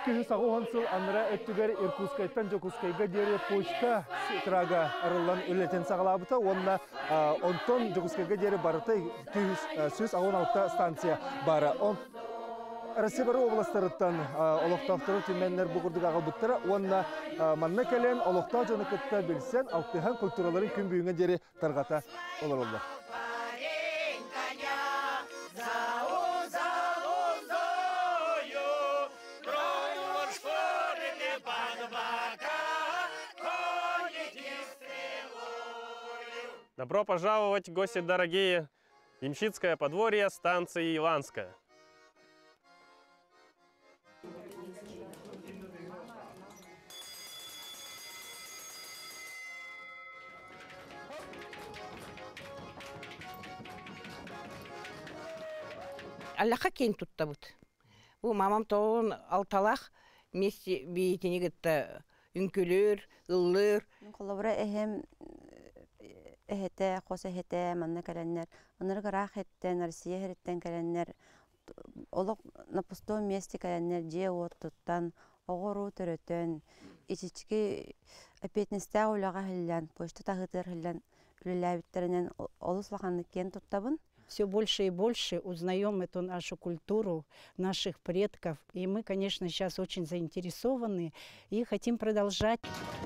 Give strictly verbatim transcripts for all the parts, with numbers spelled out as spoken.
күхі сағы оғансыл аныра өттігер Иркутскайттан Жокускайға дері почта тұрага арылан өлетен сағалабыта, онына онтон Жокускайға дері барыта сөз ағын алықта станция бары. Россия областарыттан олықтақтыру түменлер бұғырдық ағылбыттары, онына манна кәлен олықтау жоны күтті білсен, алтыған культураларын күн бүйінге дері тарғата олар олар. Добро пожаловать, гости дорогие, Ямщицкое подворье станции Иланская. Аллаха кен туттабыт. Бу мамам тоон алталах вместе биетине гытта үнкөлөр, ыллыр. Коллабора эхем эхете, хосе эхете, манна каленнер. Оныр гарах еттен, Россия хереттен каленнер. Олок на пустом месте каленнер же оттуттан, огору төрөтөн, ичички апетнесте улага хиллен, почта тагытыр хиллен, үлеләбиттеринен олуслаханны кен туттабын. Все больше и больше узнаем эту нашу культуру, наших предков. И мы, конечно, сейчас очень заинтересованы и хотим продолжать.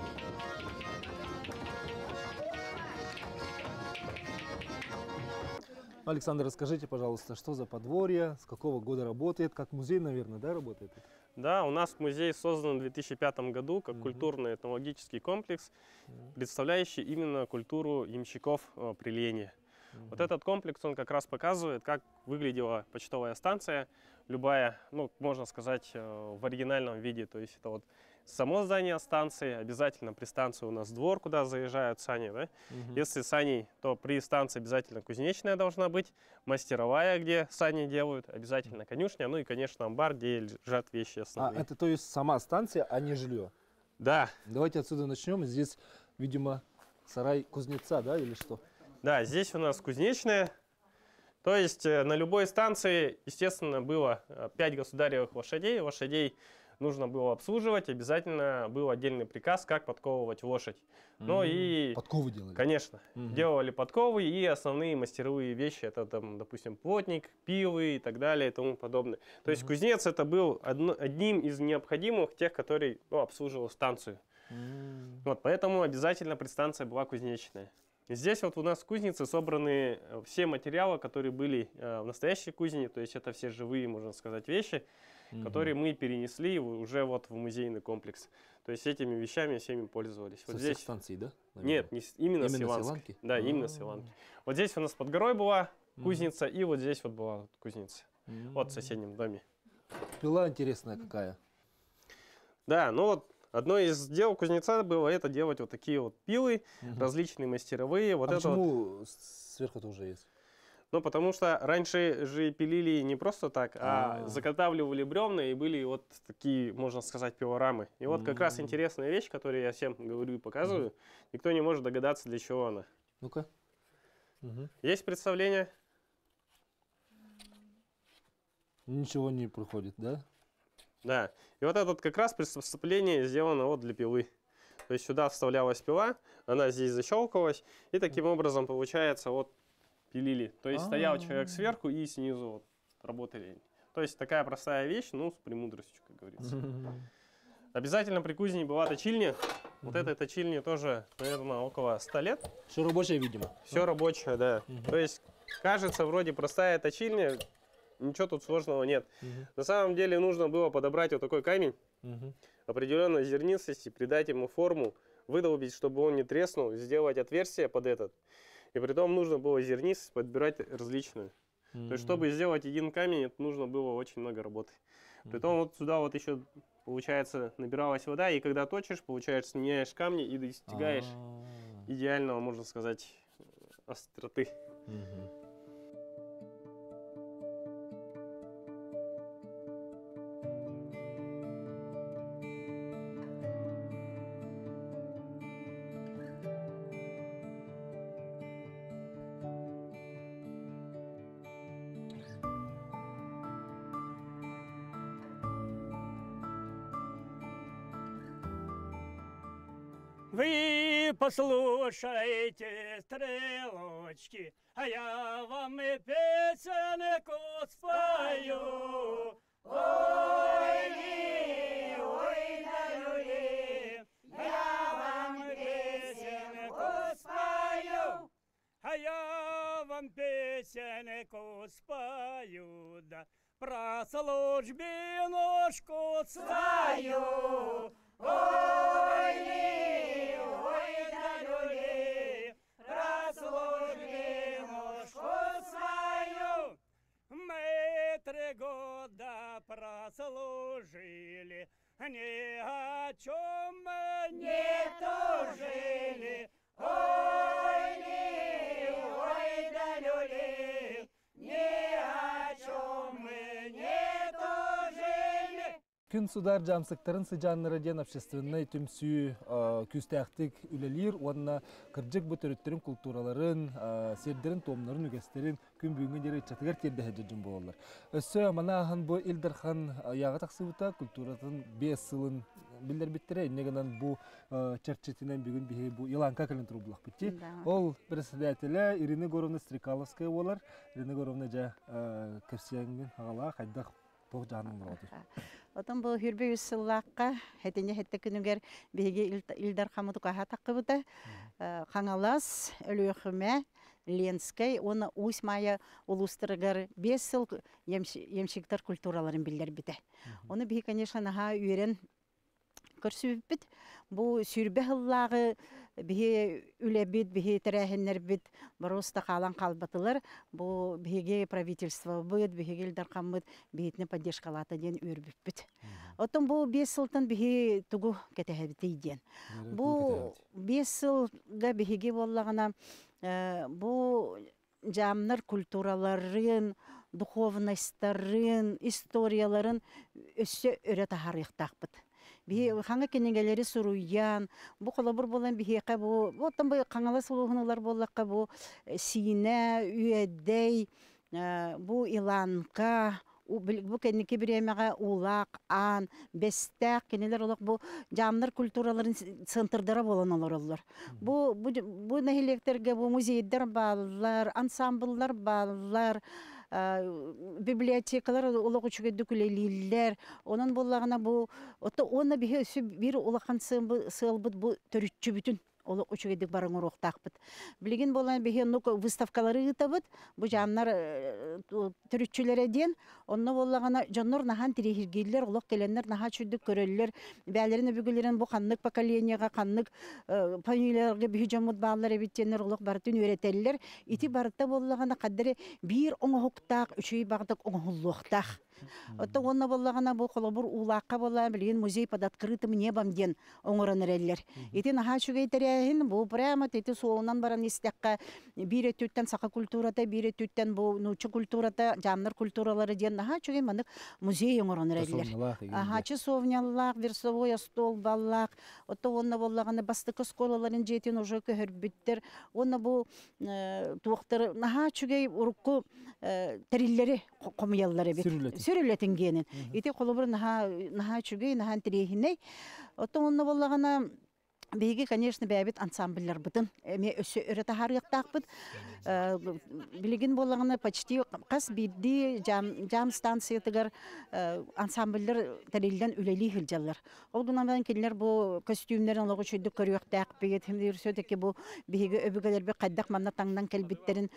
Александр, расскажите, пожалуйста, что за подворье, с какого года работает, как музей, наверное, да, работает? Да, у нас музей создан в две тысячи пятом году как mm-hmm. культурно-этнологический комплекс, mm-hmm. представляющий именно культуру ямщиков э, Прильения. Mm-hmm. Вот этот комплекс, он как раз показывает, как выглядела почтовая станция, любая, ну, можно сказать, в оригинальном виде. То есть это вот само здание станции, обязательно при станции у нас двор, куда заезжают сани. Да? Mm-hmm. Если сани, то при станции обязательно кузнечная должна быть, мастеровая, где сани делают, обязательно конюшня, ну и, конечно, амбар, где лежат вещи основные. А это то есть сама станция, а не жилье? Да. Давайте отсюда начнем. Здесь, видимо, сарай кузнеца, да, или что? Да, здесь у нас кузнечная. То есть на любой станции, естественно, было пять государевых лошадей. Лошадей нужно было обслуживать. Обязательно был отдельный приказ, как подковывать лошадь. Ну и... Подковы делали? Конечно. Mm-hmm. Делали подковы и основные мастеровые вещи. Это, там, допустим, плотник, пилы и так далее и тому подобное. То есть mm-hmm. кузнец это был одно, одним из необходимых тех, который ну, обслуживал станцию. Mm-hmm. Вот, поэтому обязательно предстанция была кузнечная. Здесь вот у нас в кузнице собраны все материалы, которые были в настоящей кузне, то есть это все живые, можно сказать, вещи, угу. которые мы перенесли уже вот в музейный комплекс. То есть этими вещами всеми пользовались. Со вот всех здесь... станций, да? Наверное? Нет, не, именно, именно с Иланской. Да, а -а -а. именно с Иланки. Вот здесь у нас под горой была кузница, угу. и вот здесь вот была кузница, угу. вот в соседнем доме. Пила интересная какая. Да, ну вот. Одно из дел кузнеца было это делать вот такие вот пилы, угу. различные мастеровые. Вот а это почему вот... сверху тоже есть? Ну, потому что раньше же пилили не просто так, а, а, -а, -а. заготавливали бревна и были вот такие, можно сказать, пилорамы. И вот как раз интересная вещь, которую я всем говорю и показываю, угу. никто не может догадаться, для чего она. Ну-ка. Угу. Есть представление? Ничего не проходит, да? Да, и вот это вот как раз приспособление сделано вот для пилы. То есть сюда вставлялась пила, она здесь защелкалась, и таким образом, получается, вот пилили. То есть стоял человек сверху и снизу вот работали. То есть такая простая вещь, ну, с премудростью, как говорится. Обязательно при кузне была точильня. Вот этой точильне тоже, наверное, около ста лет. Все рабочее, видимо. Все рабочее, да. То есть кажется, вроде простая точильня. Ничего тут сложного нет. Uh-huh. На самом деле нужно было подобрать вот такой камень, uh-huh. определенной зернистости, придать ему форму, выдолбить, чтобы он не треснул, сделать отверстие под этот. И при том нужно было зернистость подбирать различную. Uh-huh. То есть, чтобы сделать один камень, это нужно было очень много работы. Uh-huh. При том вот сюда вот еще, получается, набиралась вода, и когда точишь, получается, меняешь камни и достигаешь uh-huh. идеального, можно сказать, остроты. Uh-huh. Вы послушайте, стрелочки, а я вам и песенку спою. Ой, ли, ой, да, люли, я вам песенку спою, а я вам песенку спою, да про службинушку свою. Ой, ли, ой, да, люли, про службинушку свою. Мы три года прослужили, ни о чем мы не тужили. Ой, ли, ой, да, люли, ни о чем мы не тужили. Күн судар жамсыктарын сыжаннары ден общественный түмсүү күстәктик үлелир, онна кыржык бу төрөттөрүн культураларын, сердерин томнарын үгестерин күн бүгүнгө жери чатыгар терде хеджин болалар. Өссө манахан бу Илдархан яга таксыбыта культуратын бес сылын билдер биттере, негенен бу чарчетинен бүгүн бихи бу Иланка кылын турублак битти. Ол председателе Ирина Горовна Стрекаловская болар. Ирина Горовна жа кепсиянген агала кайдак тог жанын болду. Отон бұл хүрбе үссіллаққа, әтіне әтті күнігер беге Илдар Хамыду қаға таққыбыда, қаңалас, өліқіме, Ленскай, оны уыс майы ұлыстырығыр бес сыл емшіктер культураларын білдер біді. Оны беге, конечно, наға үйерен көрсі бід, бұл сүрбе ғыллағы беге үлі бід, беге тәрәхінер бід, бароста қалан қалбатылар, бұл беге правительство бұд, беге Илдар Хамыд бейтіне поддержкалаты ден өрбіп бід. Отын бұл бес сылтын беге тұғу кәтәхәбіті еден. Бұл бес сылға беге болағына бұл жамнар культураларын, духовностарын, историяларын өсі өрі тахарықтақ бұд. Бие ханга кенегелери суруян, бу колобур болан бихеқа бу, оттан бу қаңала сулуғынылар боллаққа бу сине, үйедей, бу Иланка, бу кенеке біремеға улақ, ан, бестәк, кенелер олақ бу жамнар культураларын центрдара болан олар олар. Бу нәхилектерге бу музейдер баллар, ансамбллар баллар, библиотекалар улық үшіге дүкілелілер, onun болағына бұл, оны бір улақан сылбыд бұл түрітші бүтін олық үшігедік барың ұрықтақ бұд. Білген болған бейе выставкалары ұтабыд, бұл жанлар түрітшілері ден, оны болағына жанлар нахан тірехіргейлер, олық келенлер наха чүдік көрелілер, бәлерін өбігілерін бұл қанлық поколенияға, қанлық панилерге бейі жамыд бағалар әбеттенлер олық бартын өретелілер. Ити барытта болағына қаддары бір оңғықтақ, үшей бағдық оңғылықтақ. Отто онна боллагана бу колобур улакка болла билген музей под открытым небом ден оңоранерлер. Ити наха чугейтеряхин бу прямо тети соонан баран истекка бире түттен сака культурата, бире түттен бу нучу культурата, жамнар культуралары ден наха чугей мандык музей оңоранерлер. Аха часовняллак, версовой стол баллак. Отто онна боллагана бастыкы школаларын жетин уже көрбүттер. Онна бу туактар наха чугей урукку териллери комуяллары бит. Сөрелетін генін. Ете қолыбыр наға чүгей, наға тірейхіней. Оттың онына болағана бейге, конечно, бәбет ансамбльлер бұдын. Әме өсі өріті харықтақ бұд. Білеген болағына почти қас бейді жам станциятығар ансамбльлер тәрелден үлелі хілжалар. Ол бұнамдан келілер бұл костюмдерін олығы чөйді көріқтақ бейет. Хемдер сөйтеке бұл бейге өбігілер бей қайдақ манна таңдан кәлбеттерін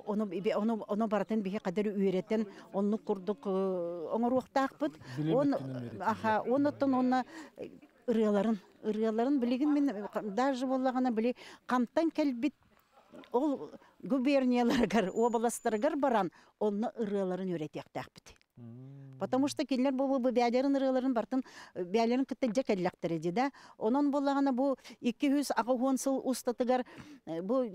оны баратын бейге қадар үйретін, оны құрдық оңыруқтақ бұд. Оны тұн оны ырыяларын, ырыяларын білеген мен даже болағана біле қамтан кәлбет ол губернияларғар, областарғар баран, оны ырыяларын өретияқтақ біт. Потому что келер бұл бәлерін ырыяларын бартын, бәлерін күттілде кәлләқтір еді да. Онын болағана бұл екі жүз ағуын сыл ұстатығар, бұл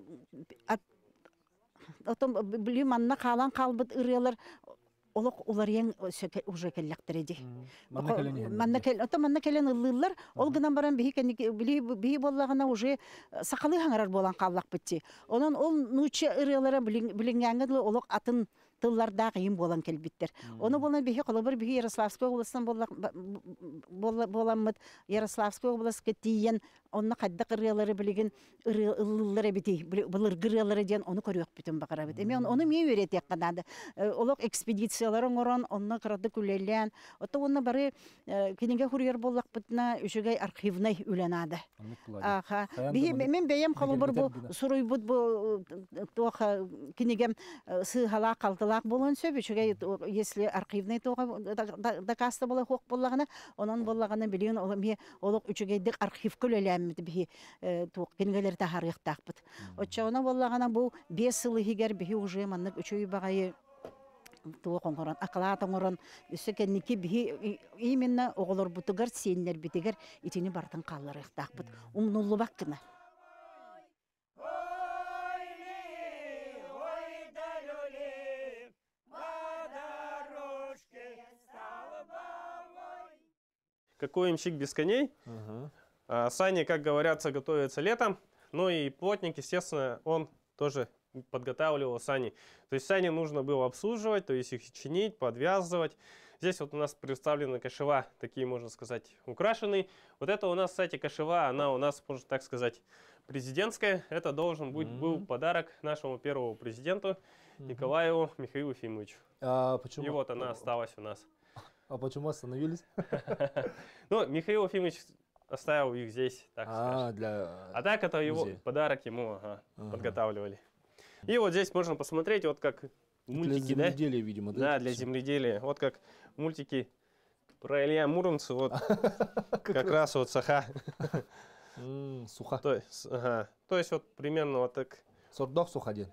білем анна қалан қалбыт ырыялар, олық олар ең уже кәлләқтір еді. Манна кәлен ұлылар, ол ғынан баран бейі болағына уже сақалы ғаңарар болан қаллақ бітті. Онын ол нұчы ұрылары білінгенгі олық атын тылларда кыйын болан келбиттер. Оны болан бихи колобор бихи Ярославской областан боламмыт. Ярославской областка тиен онна кадда кырыялары билеген ыллары бити, былыр гырыялары ден оны көрөк бүтүн бакара бит. Эми оны ме өретек кадады. Олок экспедицияларын орон, онна кырады күлелен. Ото онна бары кинеге хурьер боллак битна үшөгөй архивный үленады. Аха. Бихи мен бейем колобор бу суруй бут бу тоха кинегем сыгала калтылак болон сөп үшөгөй если архивный тога да каста бола хок боллагана, онон боллагана билген ол ме олок үшөгөйдик архив күлелен бихи тук кингелер тахарыктакпыт. Очоона боллагана бу беш жылы хигер бихи уже маннык үчөй багайы туо коңорон акалата оңорон үсөкенники бихи именно оголор бутугар сеннер битигер итини бартын калларыктакпыт. Умнуллу баккына. Какой имщик без коней? А, сани, как говорятся, готовятся летом. Ну и плотник, естественно, он тоже подготавливал сани. То есть сани нужно было обслуживать, то есть их чинить, подвязывать. Здесь вот у нас представлены кошева, такие, можно сказать, украшенные. Вот это у нас, кстати, кошева, она у нас, можно так сказать, президентская. Это должен быть mm-hmm. был подарок нашему первому президенту mm-hmm. Николаю Михаилу Ефимовичу. А почему? И вот она осталась у нас. А почему остановились? Ну, Михаил Ефимович оставил их здесь, так а, для... а так это его подарок ему ага, ага. подготавливали. И вот здесь можно посмотреть, вот как мультики, для земледелия, да? видимо, да? Да, для земледелия. Вот как мультики про Илья Муромца, вот как раз вот саха. Суха. То есть вот примерно вот так. Сордох сухаден.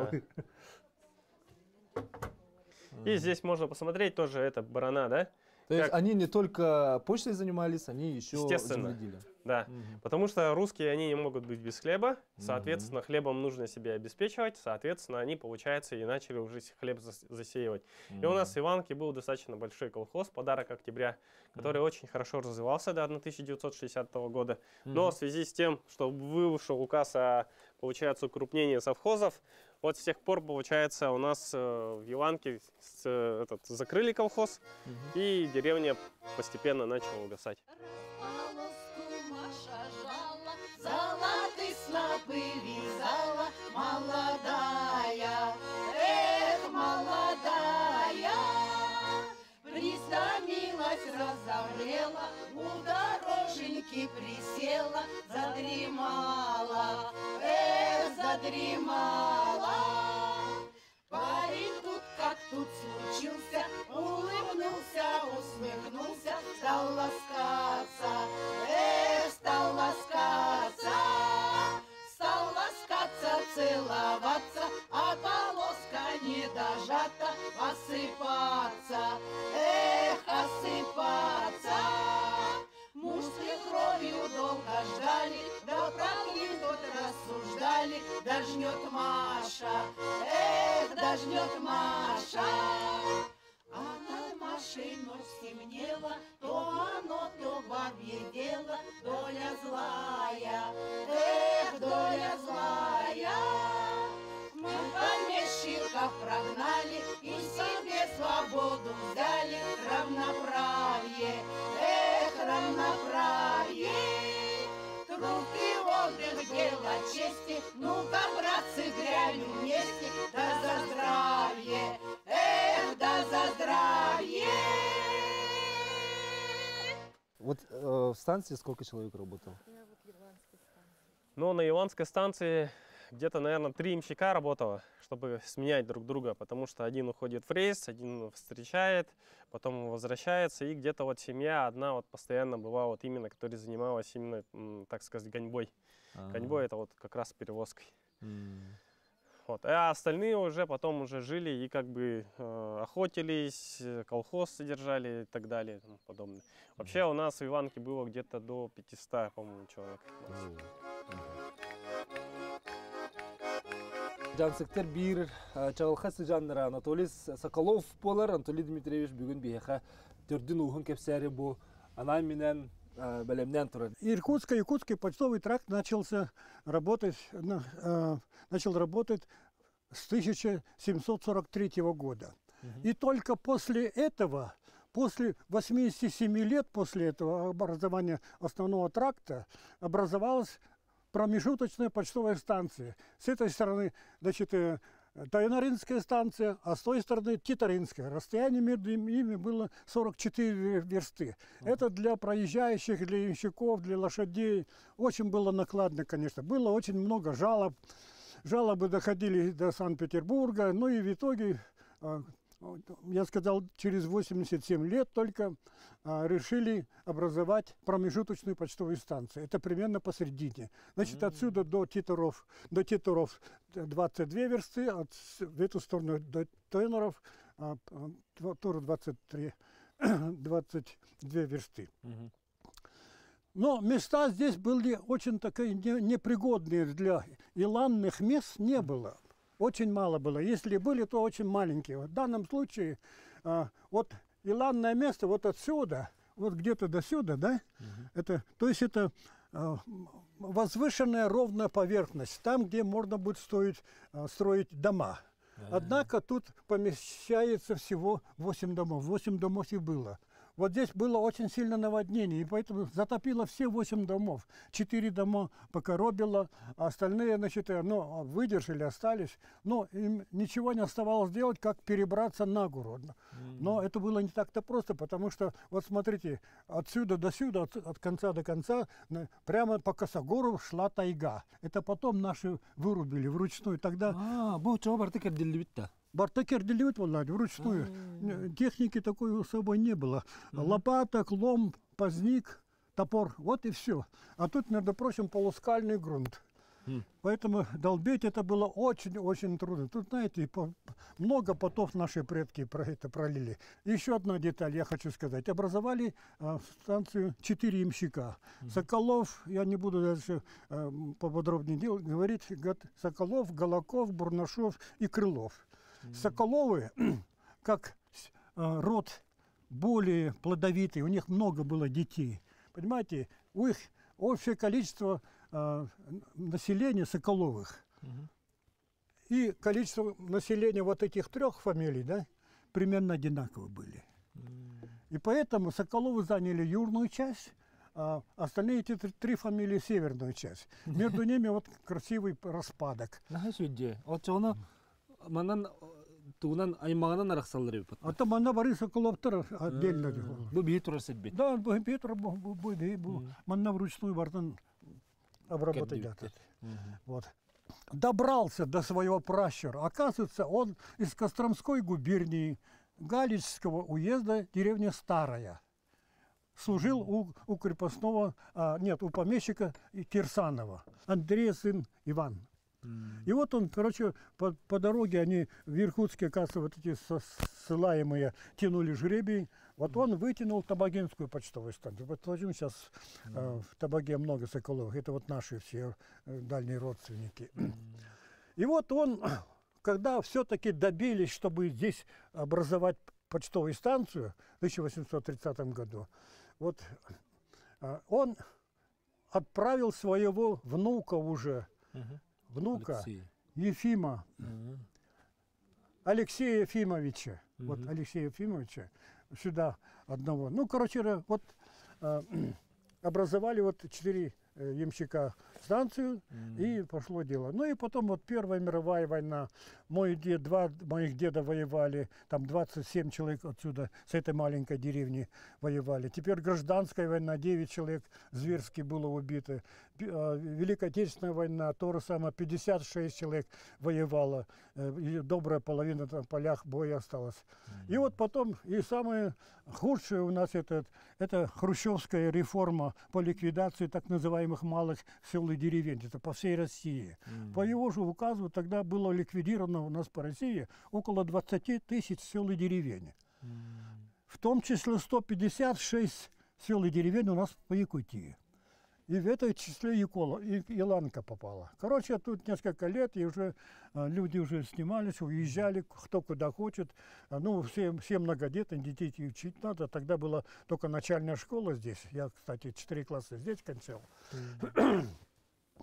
И здесь можно посмотреть тоже, это барана, да? То есть они не только почтой занимались, они еще естественно, земледелием. Да, угу. Потому что русские, они не могут быть без хлеба, соответственно, угу. хлебом нужно себя обеспечивать, соответственно, они, получается, и начали уже хлеб засеивать. Угу. И у нас в Иванке был достаточно большой колхоз, подарок октября, который угу. очень хорошо развивался до тысяча девятьсот шестидесятого года. Угу. Но в связи с тем, что вышел указ о, получается, укрупнении совхозов, вот с тех пор, получается, у нас э, в Иванке с, э, этот, закрыли колхоз, угу. и деревня постепенно начала угасать. Золотые снопы вязала молодая, эх, молодая, прислонилась, разомлела, у дороженьки присела, задремала, эх, задремала. Парень тут как тут случился, улыбнулся, усмехнулся, стал ласкаться, эх, стал ласкаться, стал ласкаться, целоваться, а полоска не дожата, осыпаться, эх, осыпаться. Мужской кровью долго ждали, да проклин тот рассуждали, дожнет Маша, эх, дожнет Маша. А над Машей ночь стемнела, то оно, то бабье дело, доля злая, эх, доля злая. Мы помещиков прогнали и себе свободу взяли, равноправие, эх, равноправие. Труд и отдых, дело чести, ну-ка, братцы, грянем вместе, да за здравие, эх, да за здравие. Вот э, в станции сколько человек работало? Ну, на Иванской станции где-то, наверное, три имщика работало, чтобы сменять друг друга, потому что один уходит в рейс, один встречает, потом возвращается, и где-то вот семья одна вот постоянно была вот именно, которая занималась именно, так сказать, гоньбой. А-а-а. Гоньбой — это вот как раз перевозкой. Mm. Вот. А остальные уже потом уже жили и как бы э, охотились, колхоз содержали и так далее и тому подобное. Вообще mm. у нас в Иванке было где-то до пятисот, по-моему, человек. Mm. Жансыктар бир чағылқасы жаннара Анатолий Соколов болар. Анатолий Дмитриевич бүгін бейха түрдің уғын кепсәрі бұл ана менен бәлемнен тұрады. Иркутско-Якутский почтовый тракт начался работать, начал работать с тысяча семьсот сорок третьего года. И только после этого, после восьмидесяти семи лет после этого образования основного тракта, образовалась промежуточная почтовая станция. С этой стороны, значит, э, Тайнаринская станция, а с той стороны Титаринская. Расстояние между ими было сорок четыре версты. Uh-huh. Это для проезжающих, для ямщиков, для лошадей. Очень было накладно, конечно. Было очень много жалоб. Жалобы доходили до Санкт-Петербурга. Ну и в итоге, я сказал, через восемьдесят семь лет только решили образовать промежуточную почтовую станцию. Это примерно посередине. Значит, mm-hmm. отсюда до Титаров, до Титаров двадцать две версты, от, в эту сторону до Тойнеров тоже двадцать три, двадцать две версты. Mm-hmm. Но места здесь были очень такие непригодные для иланных мест не было. Очень мало было. Если были, то очень маленькие. В данном случае а, вот иланное место вот отсюда, вот где-то до сюда, да? Uh-huh. Это, то есть это а, возвышенная ровная поверхность, там, где можно будет строить, а, строить дома. Uh-huh. Однако тут помещается всего восемь домов. восемь домов и было. Вот здесь было очень сильное наводнение, и поэтому затопило все восемь домов. Четыре дома покоробило, а остальные, значит, ну, выдержали, остались. Но им ничего не оставалось делать, как перебраться на гору. Но это было не так-то просто, потому что, вот смотрите, отсюда до сюда, от, от конца до конца, прямо по косогору шла тайга. Это потом наши вырубили вручную. Тогда... А, был чего бартыкер деливит-то? Бартакер делают, Владимир, вручную. А-а-а. Техники такой с собой не было. А-а-а. Лопата, лом, поздник, топор. Вот и все. А тут, между прочим, полускальный грунт. Mm. Поэтому долбить это было очень-очень трудно. Тут, знаете, по, много потов наши предки про это пролили. Еще одна деталь я хочу сказать. Образовали а, станцию четыре ямщика. Mm. Соколов, я не буду дальше а, поподробнее дел, говорить, Соколов, Голоков, Бурнашов и Крылов. Соколовы, как э, род более плодовитый, у них много было детей. Понимаете, у их общее количество э, населения Соколовых угу. и количество населения вот этих трех фамилий, да, примерно одинаково были. Mm. И поэтому Соколовы заняли южную часть, а остальные эти три фамилии северную часть. Между ними вот красивый распадок. Манан тугунан аймагынан араксаллар бит. Ата мана бары Соколовтар отдельно. Бу бии турасы бит. Да, бу бии тур бу бу бии бу. Манна вручную бартан обработать. Вот. Добрался до своего пращура. Оказывается, он из Костромской губернии Галичского уезда, деревня Старая. Служил у, у крепостного, а, нет, у помещика Кирсанова. Андрея сын Иван. И вот он, короче, по, по дороге они в Иркутске, оказывается, вот эти ссылаемые тянули жребий. Вот он вытянул Табагинскую почтовую станцию. Вот сейчас э, в Табаге много Соколовых. Это вот наши все э, дальние родственники. И вот он, когда все-таки добились, чтобы здесь образовать почтовую станцию в тысяча восемьсот тридцатом году, вот э, он отправил своего внука уже, внука Алексей. Ефима, uh-huh. Алексея Ефимовича, uh-huh. вот Алексея Ефимовича сюда одного. Ну, короче, вот э, образовали вот четыре э, ямщика станцию, uh-huh. и пошло дело. Ну и потом вот Первая мировая война. Мой дед, два моих деда воевали, там двадцать семь человек отсюда, с этой маленькой деревни воевали. Теперь гражданская война, девять человек зверски было убито. Великая Отечественная война, то же самое, пятьдесят шесть человек воевало, и добрая половина там в полях боя осталась. Mm-hmm. И вот потом, и самое худшее у нас это, это хрущевская реформа по ликвидации так называемых малых сел и деревень, это по всей России. Mm-hmm. По его же указу тогда было ликвидировано у нас по России около двадцати тысяч сел и деревень. Mm-hmm. В том числе сто пятьдесят шесть сел и деревень у нас по Якутии. И в этой числе Якола, и Иланка попала. Короче, тут несколько лет, и уже а, люди уже снимались, уезжали, кто куда хочет. А, ну, все, все многодетные, детей учить надо. Тогда была только начальная школа здесь. Я, кстати, четыре класса здесь кончал. Mm-hmm.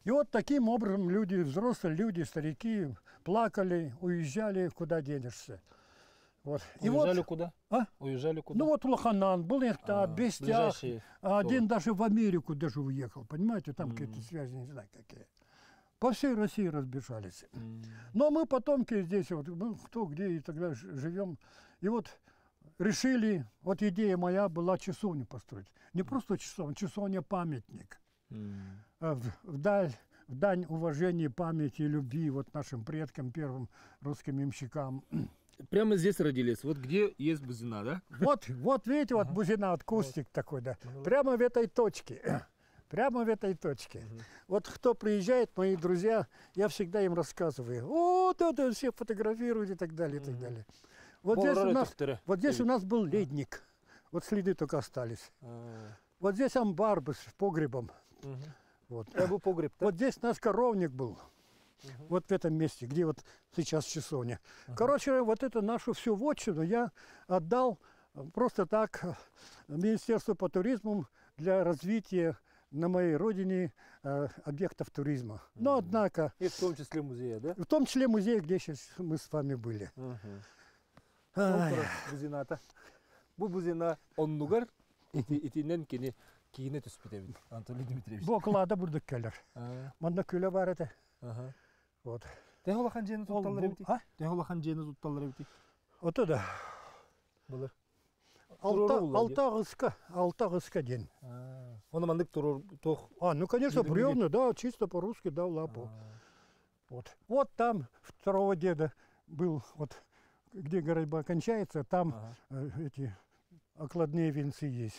И вот таким образом люди, взрослые люди, старики, плакали, уезжали, куда денешься. Вот. И Уезжали вот, куда? а? Уезжали куда? Ну вот Лоханан, Былыхта, А, Бестях, ближайшие а один село. даже в Америку даже уехал, понимаете, там М. какие-то связи, не знаю какие. По всей России разбежались. М. Но мы потомки здесь, вот, ну, кто где и тогда ж- живем. И вот решили, вот идея моя была часовню построить. Не просто часовня, часовня памятник. М. А В, в даль, в дань уважения, памяти и любви вот нашим предкам, первым русским ямщикам. Прямо здесь родились. Вот где есть Бузина, да? Вот, вот видите, вот Бузина, вот кустик такой, да. Прямо в этой точке. Прямо в этой точке. Вот кто приезжает, мои друзья, я всегда им рассказываю. О, да, да, все фотографируют и так далее, и так далее. Вот здесь, у нас, вот здесь у нас был ледник. Вот следы только остались. Вот здесь амбар был с погребом. Вот. Это был погреб, да? Вот здесь наш коровник был. Вот в этом месте, где вот сейчас часовня. Короче, вот это нашу всю вотчину я отдал э, просто так э, Министерству по туризму для развития на моей родине э, объектов туризма. Но однако, И в том числе музея, да? в том числе музей, где сейчас мы с вами были. Ай. Бузината. Бу Бузина оннугар итинен кини кийине түспүтебит. Анатолий Дмитриевич. Бұл қылада бұрдық кәлер. А, Манда күлі бар еді. ага. Вот. Техолахан жені Ол тутталар бұл- бити. а? Техолахан жені тутталар бити. Вот это. Булар. Алта, Турору улады. алта ғысқа, алта ғысқа ден. Оны мандык турор тох. А, ну, конечно, Деда бревна, да, чисто по-русски, да, лапу. Вот. Вот там второго деда был, вот где городьба кончается, там Ага. э, эти окладные венцы есть.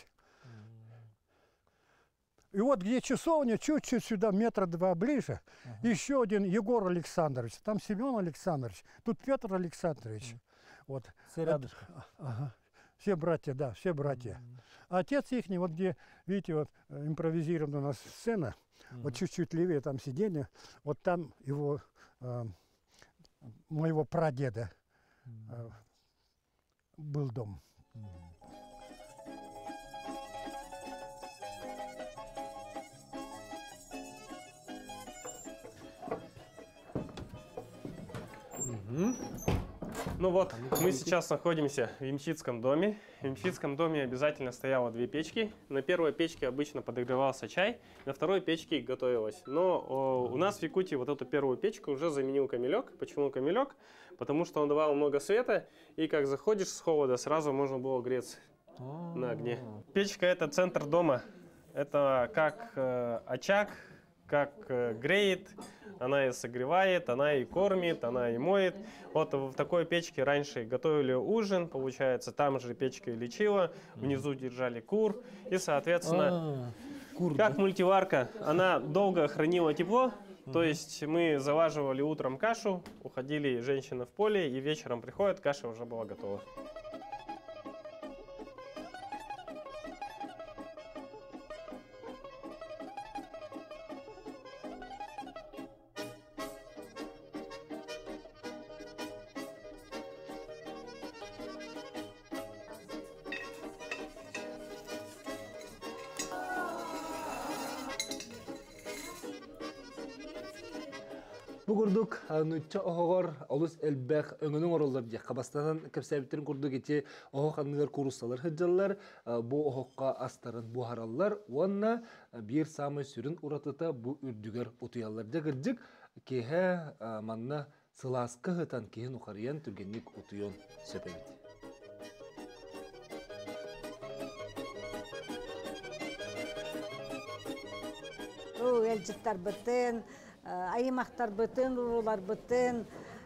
И вот где часовня, чуть-чуть сюда, метра два ближе, еще один Егор Александрович, там Семен Александрович, тут Петр Александрович. Вот. Все рядышком. Ага. Все братья, да, все братья. А отец их, вот где, видите, вот э, импровизирована у нас сцена, вот чуть-чуть левее там сиденье, вот там его, э, моего прадеда э, был дом. Ну вот, мы сейчас находимся в Ямщицком доме. В Ямщицком доме обязательно стояло две печки. На первой печке обычно подогревался чай, на второй печке готовилось. Но о, у нас в Якутии вот эту первую печку уже заменил камелек. Почему камелек? Потому что он давал много света, и как заходишь с холода, сразу можно было греться на огне. Печка — это центр дома. Это как э, очаг, как э, греет, она и согревает, она и кормит, она и моет. Вот в такой печке раньше готовили ужин, получается, там же печка и лечила, внизу держали кур, и, соответственно, как мультиварка, она долго хранила тепло, то есть мы заваживали утром кашу, уходили женщины в поле, и вечером приходят, каша уже была готова. Бугурдук ануча оһогор олус элбэх өңөнүң ороллар же кабастанан кепсәбиттерин курдук ити оһох анныгар курусталар хыджаллар бу оһокка астарын бу хараллар уонна бир самый сүрүн уратыта бу үрдүгөр утуяллар жагыржык кеһе манна сылааска хытан киһин ухарыян түргенник утуйон сөпебит. О, элжиттар бытын, айымақтар бытын, урулар бытын.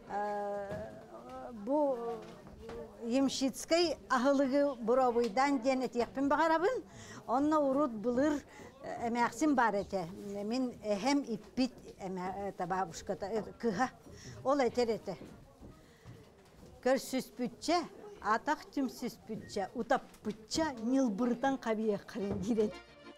Бу Ямщицкой ахылыгы буровыйдан ден этекпин бағарабын. Онна урут былыр эмәксин бар эте. Мен эһем иппит бабушката кыха. Ол этер эте. Көр сүспүтче, атақ түм сүспүтче, утаппытча нилбыртан қабия қарын дирет.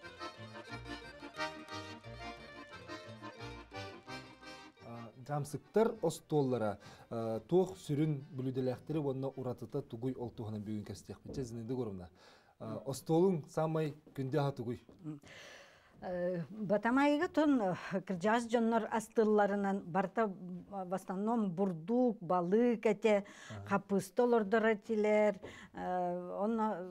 Жамсыктар остоллара туох сүрүн бүлүделектери онна уратыта тугуй олтугана бүгүн кестек биче зинеди көрүмна. Остолун самай күндө хатугуй. Батамайга тон кыржас жоннор астылларынан барта в основном бурдук, балык эте, капыстолордор этилер, онна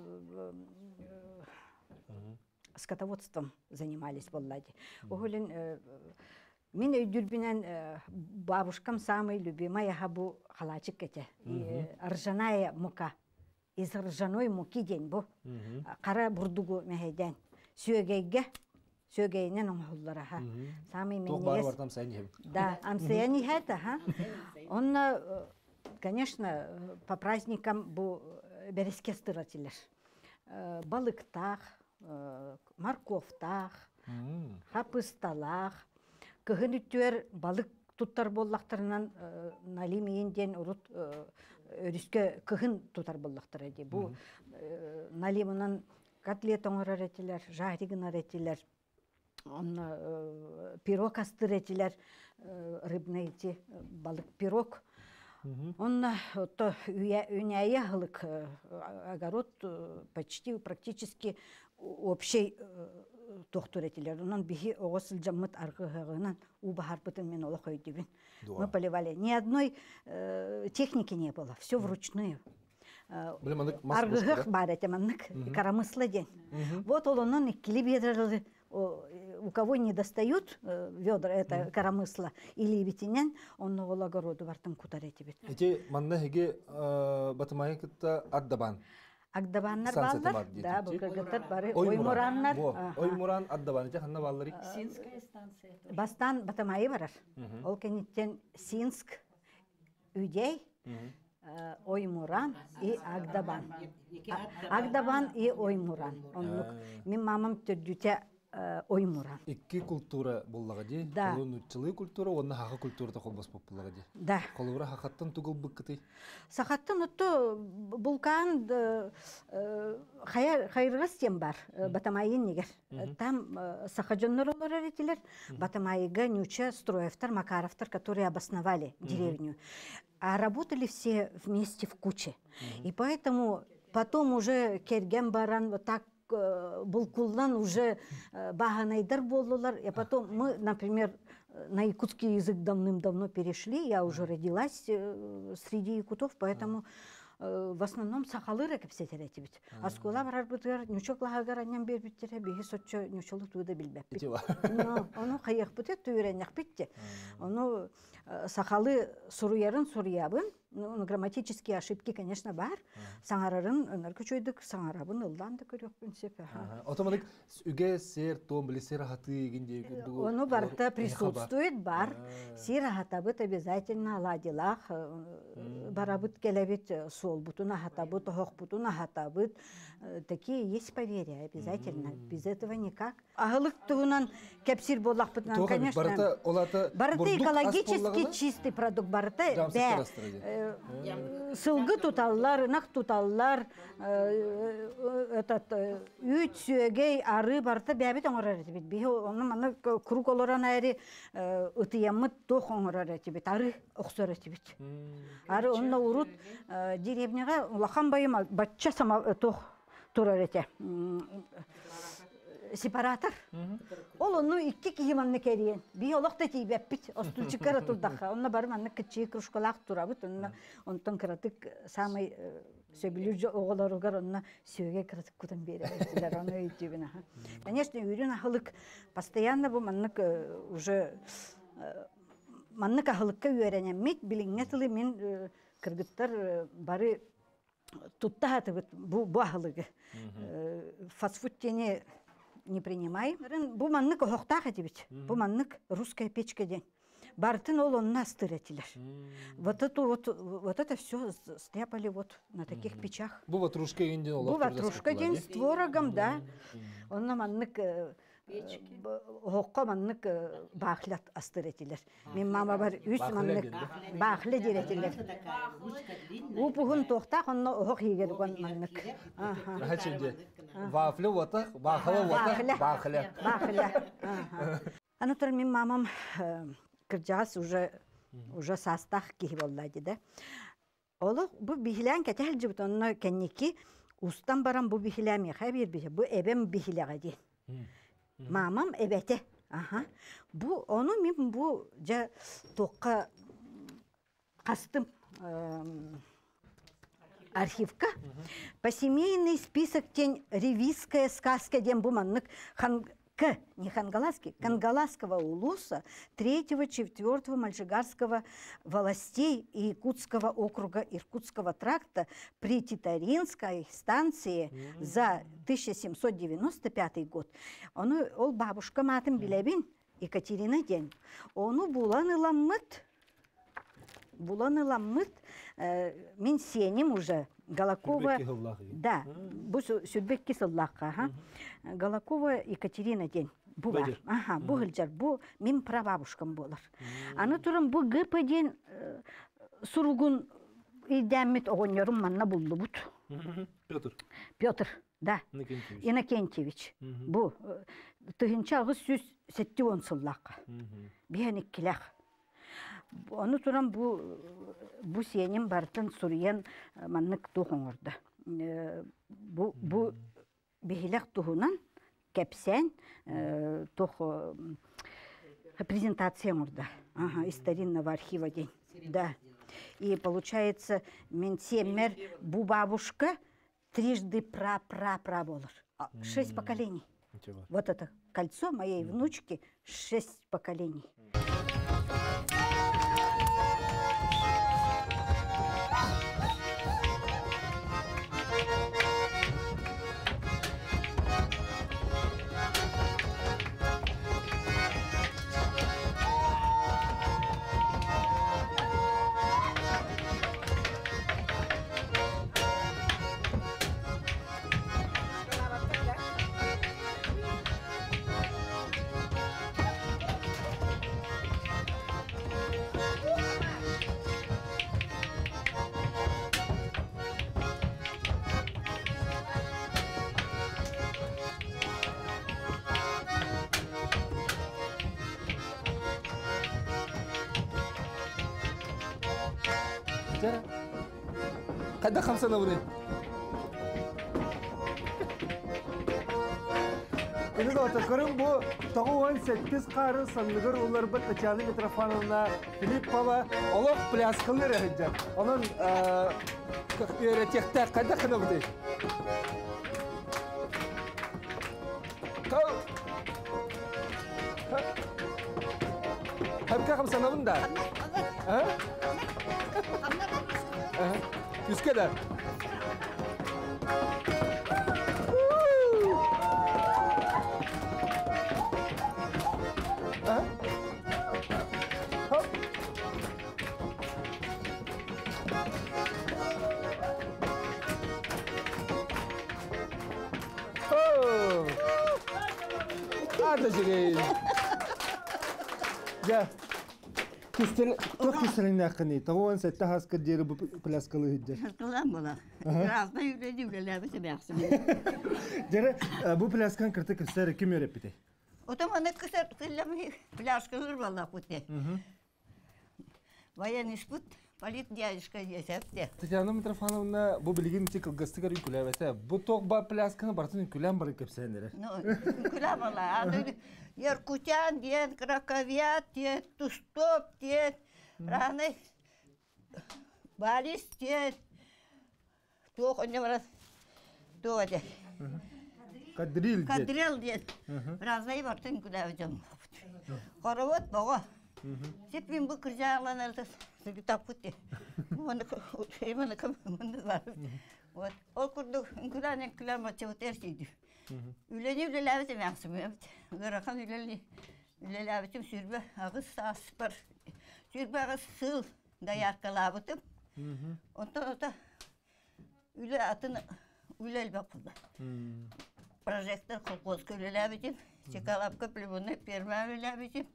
скотоводством занимались боллади. Оголен мен өйдүрбинен бабушкам самый любимая хабу халачик эте. Ржаная мука. Из ржаной муки день бу. Кара бурдугу мехеден. Сүйегейге сөйгейнен оңғылдары, ха. Самый менес. Тоқ бары бартам сайын ем. Да, амсаяни хэта, ха. Он, конечно, по праздникам бу береске стыратилер. Балыктах, морковтах, хапысталах. Кыгын үттер балык туттар боллақтарынан налимейінден урут өріске кыгын тутар боллақтар еді. Бу налимынан котлет оңырар етілер, жаригынар етілер, пирог астыр етілер, рыбный эти, балык пирог. Он үняя хылык, огород почти практически общий тоқтыр етілер. Онан бихи оғысыл жаммыт арғығығынан убахар бұтын мен олық өйдігін. Мы поливали. Ни одной техники не было, все вручную. Аргых бар этиманнык, карамыслы день. Вот он икили бедралы, у кого не достают ведра, это карамысла, или битинен, он на огороду вартан кутар эти бит. Эти маннахиге батамайкта аддабан. Агдабаннар баллар, да, букагатар бары, оймураннар. Оймуран аддабан, эти ханна баллары. Синская станция. Бастан батамайы барар. Ол кенеттен Синск, Үдей, Оймуран и Агдабан. Агдабан и Оймуран. Мен мамам түрдүте Оймуран. Икки культура боллага ди. Да. Колун уччылы культура, онна хака культурада колбас боллага ди. Да. Колура хакаттан тугул быккыты. Сахаттан отто булкан хайыргас тем бар, батамайын негер. Там сахаджоннор олар этилер, батамайыга нюча строевтар, Макаровтар, которые обосновали деревню. А работали все вместе в куче. И поэтому потом уже керген баран вот так булкулдан уже баганайдар болдылар. И потом мы, например, на якутский язык давным-давно перешли. Я уже родилась среди якутов, поэтому в основном сахалыры кепсетер эти бит. А скола барар бутыр, нючок лагагар аннан бер биттере, бихи сотчо нючолу тууда билбеп бит. Ну, ону кайык бутыр, түйренек битте. Ону сахалы суруярын суруябын, ну, грамматические ошибки, конечно, бар. Саңарарын ыныркы чойдык, саңарабын ылдан да көрөк принципе. Отомадык үге сер том биле сер хаты гинде. Оно барта присутствует, бар. Сер хатабыт обязательно ладилах, барабыт келебит сол бутуна хатабыт, хох бутуна хатабыт. Такие есть поверья, обязательно. Без этого никак. Агылык тугунан кепсир боллах бутынан, конечно. Барта экологически чистый продукт, барта, да. Сылгы туталлар, нақ туталлар, үйт сүйегей ары барта бәбет оңырар әтібет. Бейі оны маны күрік оларан әрі ұтыямыт тоқ оңырар әтібет, ары ұқсар әтібет. Ары онына ұрут деревняға лақан байым батча сама тоқ тұрар әте. Сепаратор. Ол onu iki kıymanını keriyen. Bir olak da tiyip bit. Ostulçuklara turdaqa. Onunla barım anne küçüğü kruşkolak turabıt. Onunla ondan kıratık samay söbülürce oğularıgar onunla söge kıratık kutan beri. Onu öğütübüne. Конечно, ürün ahılık. Постоянно bu manlık уже manlık ahılıkka öğrenemek. Bilingetili min kırgıtlar bari tutta hatıbıt bu ahılığı. Фастфуд тени не принимай. Бу маннык хохтах этибит. Бу маннык русская печка день. Бартын ол он настырятилер. Вот это вот вот это все стряпали вот на таких печах. Бу ватрушка день ол. Бу ватрушка день с творогом, да. Он на маннык хокка маннык бахлят астырятилер. Мен мама бар үч маннык бахлы диретилер. У пугун тохтах он хок егер гон маннык. Ага. Хачинде. Вафлы вата, бахлы вата, бахлы. Бахлы. Аны тур мен мамам кыржас уже уже састах ки боллады да. Олу бу бихилен кетел жибит онно кенники устан барам бу бихилеми хабир бихи бу эбем бихилега ди. Мамам эбете. Ага. Бу onu мен бу жа тоққа қастым архивка. По семейный список тень ревизская сказка дем буманнык хан К, не Хангаласки, Кангаласского улуса третьего-четвёртого Мальжигарского властей и Якутского округа Иркутского тракта при Титаринской станции за тысяча семьсот девяносто пятый год. Он, ол бабушка матым билебин Екатерина день. Ону буланы ламмыт, буланы ламмыт, э, мен сенем уже. Галакова, да, бу сүрбек кисыллаққа, Галакова Екатерина день. Бу бар. Ага, бу гылжар, бу мен прабабушкам болар. Аны турам бу гыпы ден сургун идәммит оғынерім манна булды бұд. Петр. Петр, да. Иннокентьевич. Бу тыгынча ағыз сүз сетті он сыллаққа. Бейәнік келақ. Оны турам бу бу сенем бартын сурьян маннык тухоңорда. Бу бу бихилек тухунан кепсен тух презентация мурда. Ага, из старинного архива день. Да. И получается, мен семер бу бабушка трижды пра-пра-пра болар. Шесть поколений. Вот это кольцо моей внучки шесть поколений. Kada kamsana bunu. Ini de otakırım bu Toğuan sekiz karı sanlıgır onlar bir Tatjana Mitrofanovna, Filip Pava, olaq pляскалар ehecek. Onun öğretekte kada kına bu değil. Hep kakam sana bunu da. Yüz kadar. Hadi çıkayım. Gel. Kısır, çok kısırın yakını. Toğuan sette haskı deri bu pляскалы hıccar. Haskılan bula. Biraz da yüreği yüreği sebeğsin. Dere, bu pляскан kırtı kısır kim öğretti? O zaman ne kısır kıllami pляскалыр valla putte. Военный спут, полит дядюшка десятте. Татьяна Митрофановна, bu bilgin için kılgıstıkar ülküler vese. Bu toğba pлясканы bartın ülkülen barı köpsenlere. Ülkülen valla. Яркутян ден, Краковят ден, Тустоп ден, Раны, Балис ден, Тух, он не раз, Тух ден. Кадрил ден. Кадрил ден. Разные бартын куда ведем. Хоровод бого. Сепин bu kırcağlanırdı. Sıkıntı putti. Bunu hemen bunu var. Вот, ол курдук күләнен күлән матча терсиди. Үләне үләләбе мәхсүм. Гырахан үләле үләләбе тим сүрбе агыс аспар. Сүрбе агыс сыл даяркалабытым. Онтон ота үлә атын үләл бакылды. Прожектор колкоз үләләбе тим. Чекалап көплебуны перма үләләбе тим.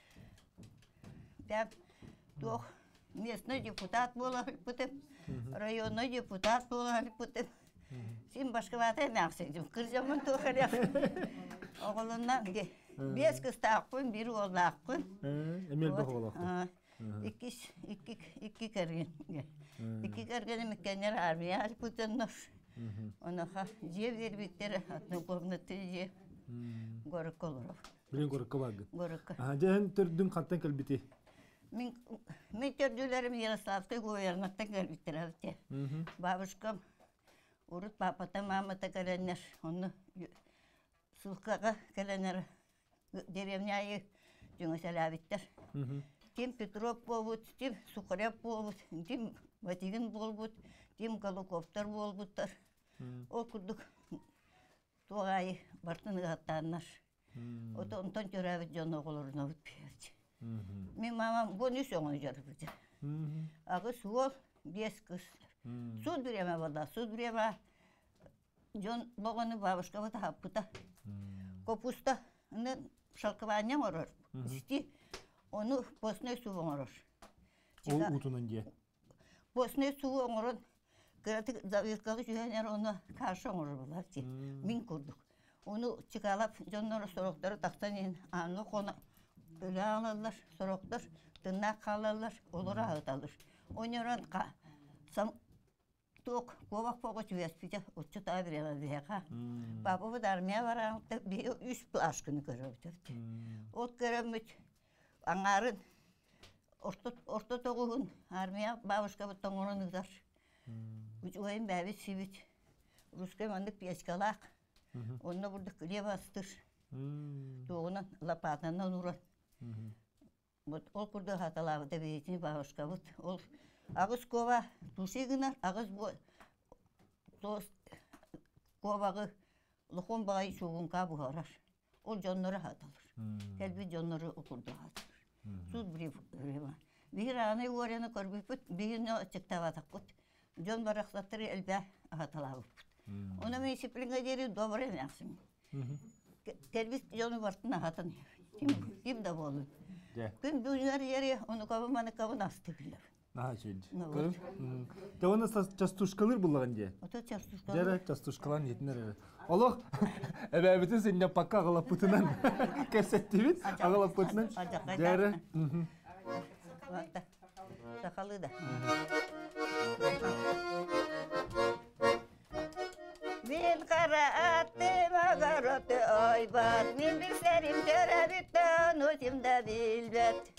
Дәп тох местный депутат болар бутып. Районный депутат болар бутып. Син башка вата мәхсәдем. Кырҗамын тохаря. Оғлыннан ге. Бес кыз тақпын, бир ол тақпын. Эмел бақылақ. Икки икки икки керген. Икки керген мекенер армия бутыннар. Онаха же бербиттер атны комнаты же. Горок олоров. Билен горакка багы. Горокка. Ага, жаһан төрдүн каттан келбити. Мен мен төрдүлерим Ярославский губернаттан келбиттерәбите. Бабушкам урут папата мамата келенер. Оны сылкага келенер деревняйы жөңөсәләбиттер. Тим Петров болбут, тим Сухарев болбут, тим Ватигин болбут, тим Голуковтар болбуттар. Ол курдук тугай бартын гаттаннар. Ото онтон төрәбит жон оголоруна бүтпейт. Мен мамам бонус оңой жарып. Агы суол бес кыз. Суд время вода, суд время жон богоны бабушка вот хаппыта. Капуста, не шалкавanya морор. Сти onu posne su oңорор. Ол утунан же. Posne su oңорон. Кыраты завиркалы жөнөр оны каршы оңорор булар ти. Мин көрдүк. Onu çıkalap jonları sorokları taktaniyin anı konu öyle alırlar soroklar tırnak kalırlar olur ağıtalır. Onların ka sam tok kovak poğaç vespite uçtu tabi bir yaka. Baba bu darmaya varan bir üç aşkını görürdü. O görmüş anarın orta orta toğun armaya babuşka bu tonğunu nızar. Üç oyun bebi sivit. Ruska mandık piyaskalak. Onunla burada kliye bastır. Doğunan lapatından uğrar. Ol kurda hatalavı da beytini bağışka bud. Ol ağız kova tuşi gınar, ağız bu dost kovağı luhun bağı çoğun kabı harar. Ol canları hatalar. Kelbi canları okurda hatalar. Sud bir revan. Bir anı uğrayanı korbiput, bir ne açıkta vatakut. Can baraksattırı elbe hatalavı. Ona mesiplinga deri dobre yapsın. Kelbis jonu vartına hatan. Kim da bolu. Gün dünyar yeri onu kavmanı kavun astıgılar. Aha şimdi. Görüm. De ona çastuşkalır bulağın diye. Ota çastuşkalır. Jere çastuşkalan yetinler ere. Allah. Ebe bütün seninle pakka ağalapıtından kesettibit. Ağalapıtından. Jere. Vakta. Sakalı da. Min kara attım agarotu oybat. Min bilserim törevitten ucumda bilbet.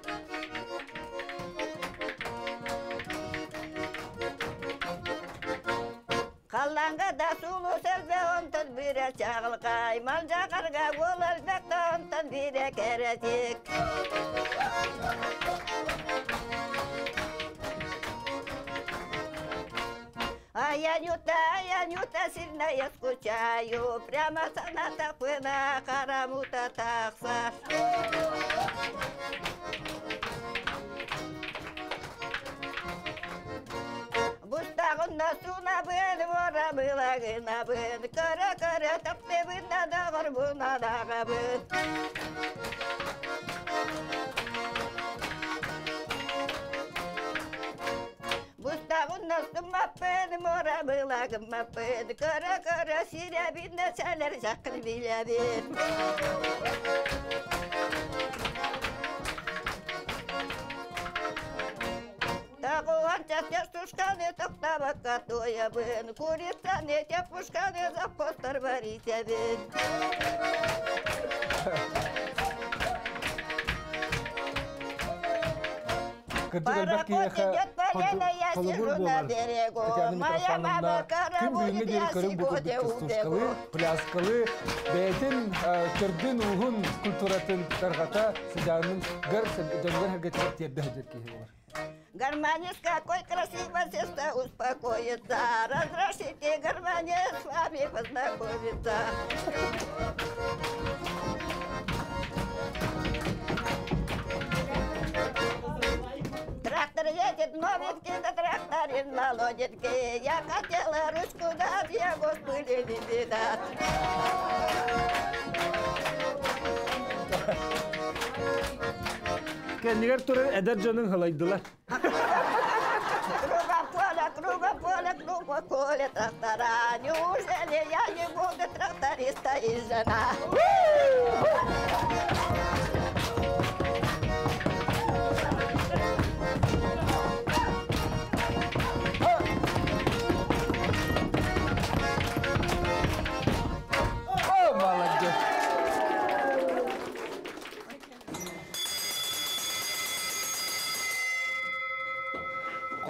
Kallanga da sulu selbe ondan bire çağılgay. Malca karga gol elbette ondan bire kerecek. А я нюта, я нюта, сильно я скучаю. Прямо на такой на харамута такса. Бустагунна суна бен, вора была гына бен. Кара-кара тапты бен, нада горбу, нада габен. Bustağın mapın mora bılağın mapın kara kara sirabin de seler sakın bilabin. Tağuhan çatyaş tuşkanı tokta baka toyabın Kuristanı tepuşkanı zapostar var isebin. Para koca palena ясижуна берегу, моя мама карабует ясиго де удегу. Пляскалы, бейтин, түрдін уғын культуратын тарғата сыжағының гар дөнгер хагетер терді хажетке бар. Гармонец какой красивый, сестра успокоится. Разрешите гармонец с вами познакомиться. Трактор едет новенький, на тракторе молоденький. Я хотела ручку дать, я госпыли не видать. Кәнігер тұры әдәр жаның қалайдылар. Кругом поле, кругом поле, кругом поле трактора. Неужели я не буду тракториста и жена? Молодец.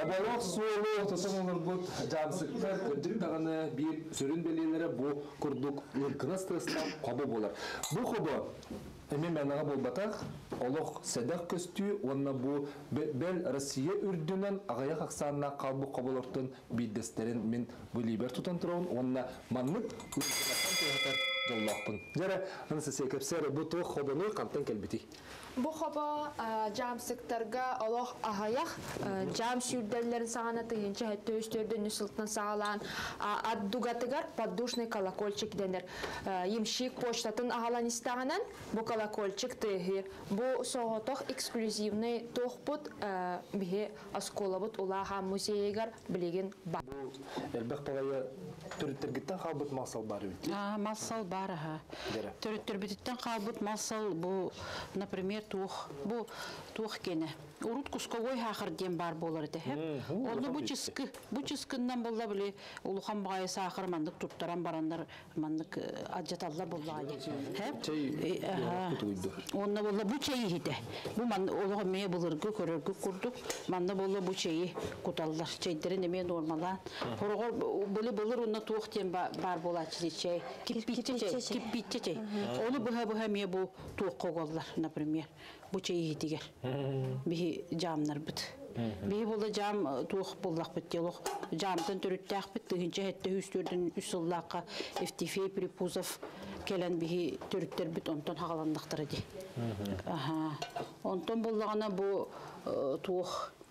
Абалок суолу тосомолор бут жамсыктар кырдык таганы бир сүрүн белелери бу курдук ыркынас тыстан кобо болар. Бу кобо эми менага болбатак олох седак көстүү онна бу бел Россия үрдүнөн агая каксанына калбы коболортун биддестерин мен бу либер тутан турун онна маннык ыркынастан тыгатар жоллокпун. Жара анысы секепсер бу то кобону кантан келбити. Бу хоба жамсыктарга олох ахаях жам сүйдерлерин сагана тыгынча хетте өстөрдөн үсылтын сагалан аддугатыгар поддушный колокольчик денер. Емшик почтатын агалан истаганан бу колокольчик тыгыр. Бу соғотох эксклюзивный тохпут бихе асколабут улаха музейгар билеген ба. Элбек пагая төрүттергиттен калбыт масал бар бит. А, масал бар ха. Төрүттөрбүттен калбыт масал бу, например, тух, бу тух кене. Урут кусковой хахыр дем бар болар эте. Оны бу чискы, бу чискындан болла биле улухан багай сахыр мандык туттаран барандар мандык аджаталлар болла али. Чей. Онна болла бу чей хите. Бу ман улуга ме булыргы көрөргө курдук. Манда болла бу чейи куталлар. Чейдерин неме нормалан. Хорогор биле булыр онна тух дем бар бола чей. Киппитче чей, киппитче чей. Оны буга буга ме бу тух коголлар, например. Bu çayı diger. Bir camlar bit. Bir bolla cam tuğ bollak bit diyor. Camdan törüttək bit. Dığınca hette üstürdün üsüllaqqa iftifey pripuzov kelen bir törüttər bit ondan haqalandaqtır di. Aha. Ondan bollağına bu tuğ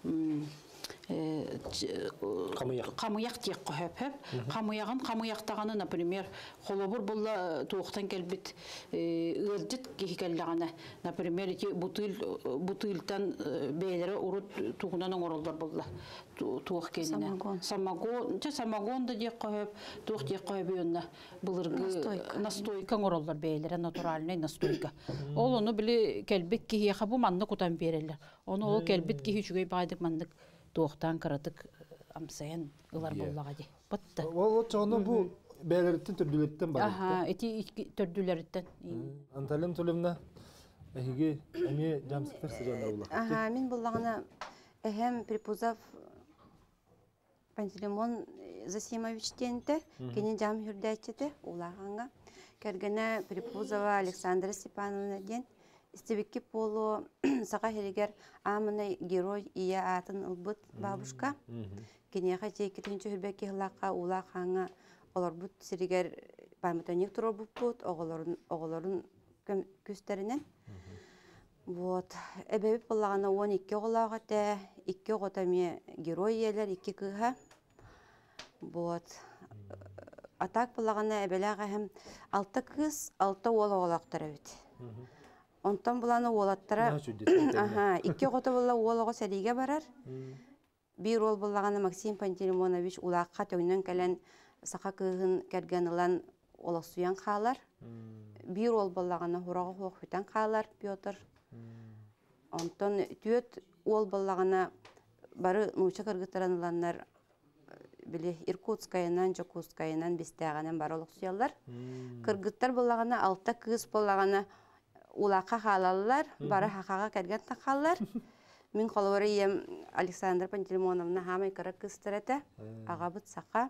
Камуяк тек қойып, камуягын камуяктаганы, например, холобур болла туухтан келбит ылдыт кихикеллеганы, например, бутыл бутылтан бейлери урут тугунан оңоролдор болла. Туох кенене. Самогон, же самогон да тек қойып, туох тек қойып юнна былыргы настойка оңоролдор бейлери, натуральный настойка. Ол onu биле келбит кихиха бу манны кутан берелер. Onu ол келбит кихи чугай байдык мандык тоқтан кыратык амсаян ылар боллага ди. Батта. Ол чону бу бейлерден төрдүлөрдөн бар. Аха, эти төрдүлөрдөн. Анталем Тулевна эге эме жамсыктар сыжандар була. Аха, мен буллагына эхем Припузов Пантелеймон Засимович тенте, кене жам хүрдәчете улаганга. Кергене Припузова Александра Степановна ден Истебекке полу сака херегер амына герой ия атын ылбыт бабушка. Кенеха жекетинче хүрбекке хылакка улакаңа олорбут сиригер памятоник туробуппут оголорун оголорун күстеринен. Вот. Эбебип боллагана он эки оголага те, эки оготаме герой иелер, эки кыха. Вот. Атак боллагана эбелага hem алты кыз, алты ол оголактар бит. Онтан буланы олаттара, аха, икки гота булла олого сәлиге барар. Бир ол буллаганы Максим Пантелеймонович улакка төгнөн келен сака кыгын керген ылан олосуян халар. Бир ол буллаганы хурага хохутан халар Петр. Онтан түөт ол буллаганы бары нуча кыргыттаран ыланнар биле Иркутскайынан, Жокускайынан бистәганан бар олосуялар. Кыргыттар буллаганы алты кыз буллаганы улака халаллар, бары хакага керген такаллар. Мин колорыем Александра Пантелеймоновна хамай кара кыстырата, агабыт сака.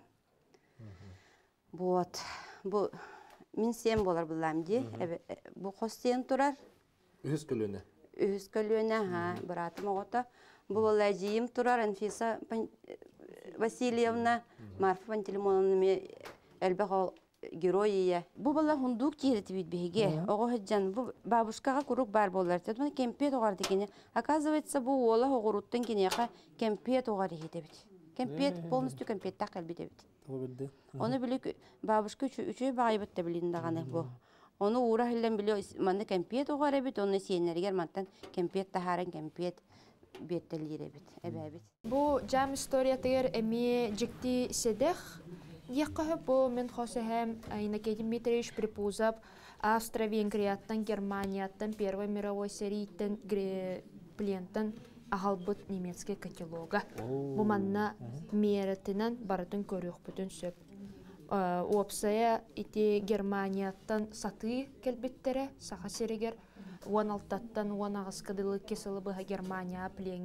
Вот. Бу мин сем болар булам ди. Бу хостен турар. Үз көлөнө. Үз көлөнө, ха, братым огота. Бу Владимир турар, Анфиса Васильевна, Марфа Пантелеймоновна ме элбе героия. Бу бала хундук тирет бит беге. Ого хаджан бу бабушкага курук бар болар. Тетман кемпе тогар дегене. Оказывается, бу ола огуруттан кинеха кемпе тогар хите бит. Кемпе полностью кемпе такал бит бит. Оны биле бабушка үчөй багайбыт да билин даганы бу. Оны ура хиллен биле маны кемпе тогар бит, оны сенергер мантан кемпе тахаран кемпе беттелире бит. Эбе бит. Бу жам история тегер эми жикти седех Яққы бұл мен қосыхем Иннокентий Дмитриевич Припузов Австро-Венгрияттан, Германияттан, Первой мировой серийтен плентен ағалбыт немецкий каталога. Бұл манна меретінен барытын көріқ бүтін сөп. Опсая ити Германияттан саты келбеттері, сақа серегер. он алтыттан он ағыз кадылы кесілі бұға Германия пленге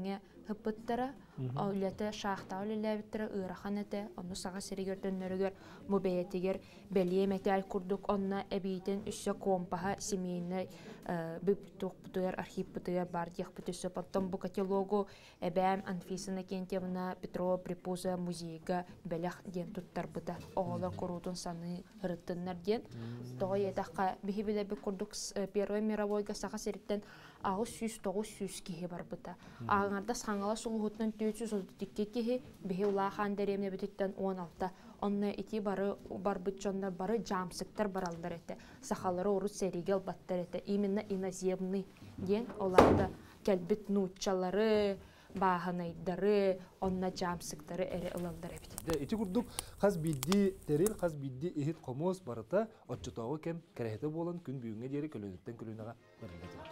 хыппыттара, олете шахта олелебиттера ырахан эте, онну сага серигердөннөрүгөр мубеетигер белие металл курдук онна эбитен үссө компаха семейный биптук бутугар архив бутугар бардиях бутуссө потом бу каталогу эбэм Анфисина Кентьевна Петрова Припуза музейга белях ден туттар быта оголор курутун саны хырыттыннар ден той этакка бихибиле би курдук Первой мировойга сага сериттен агыс сүз тогуз сүз кихи бар быта аңарда саңала сулухутнан төрт жүз отуз икки кихи бихи улахан деремне бититтен он алты онна ити бары бар бытчондар бары жамсыктар баралдар эте сахалары урус серигел баттар эте именно иноземный ден оларда келбит нуччалары бааханайдары онна жамсыктары эре ылалдар эбит. Ити курдук хас бидди терил хас бидди ихит комос барата отчотогы кем керехете болан күн бүйүнгө дери көлөнөттөн көлөнага барылды.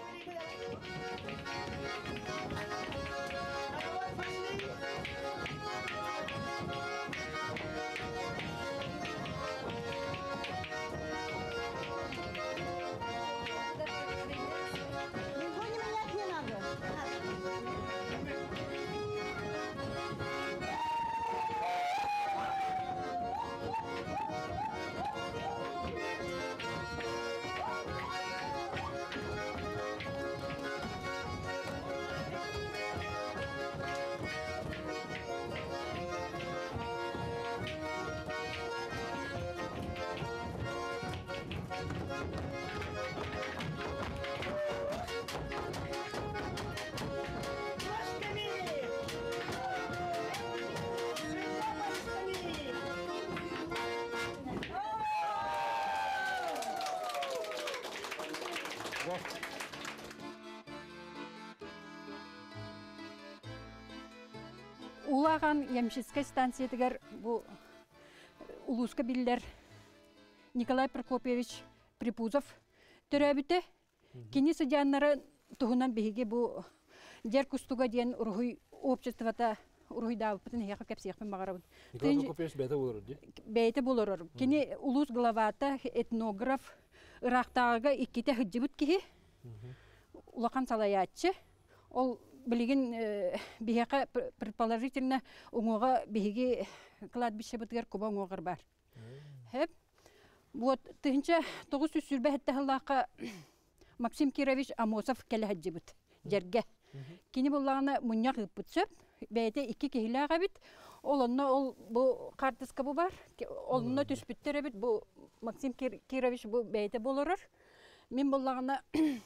Улаган ямшистская станция тегер бу улуска биллер Николай Прокопьевич Припузов төрөбүтө кини сыжаннары тугунан биге бу жер кустуга ден ургуй обществота ургуйда бутун яка кепсияхпен багарабын. Николай Прокопьевич бейте болор ди. Бейте болор. Кини улус главата этнограф ырактагы икките хыжыбыт кихи улакан салаячы ол билигин бияка предположительно уңога биги кладбище бытыгар куба уңогар бар. Хеп вот тынча тогуз жүз сүрбәһәттә халлака Максим Кирович Амосов келе хаҗибыт жерге. Кини буллагына муньяк иппытсып бәйте икки кихилага бит. Олонно ол бу картыска бу бар. Олонно түспүттер бит бу Максим Кирович бу бәйте болорор. Мен буллагына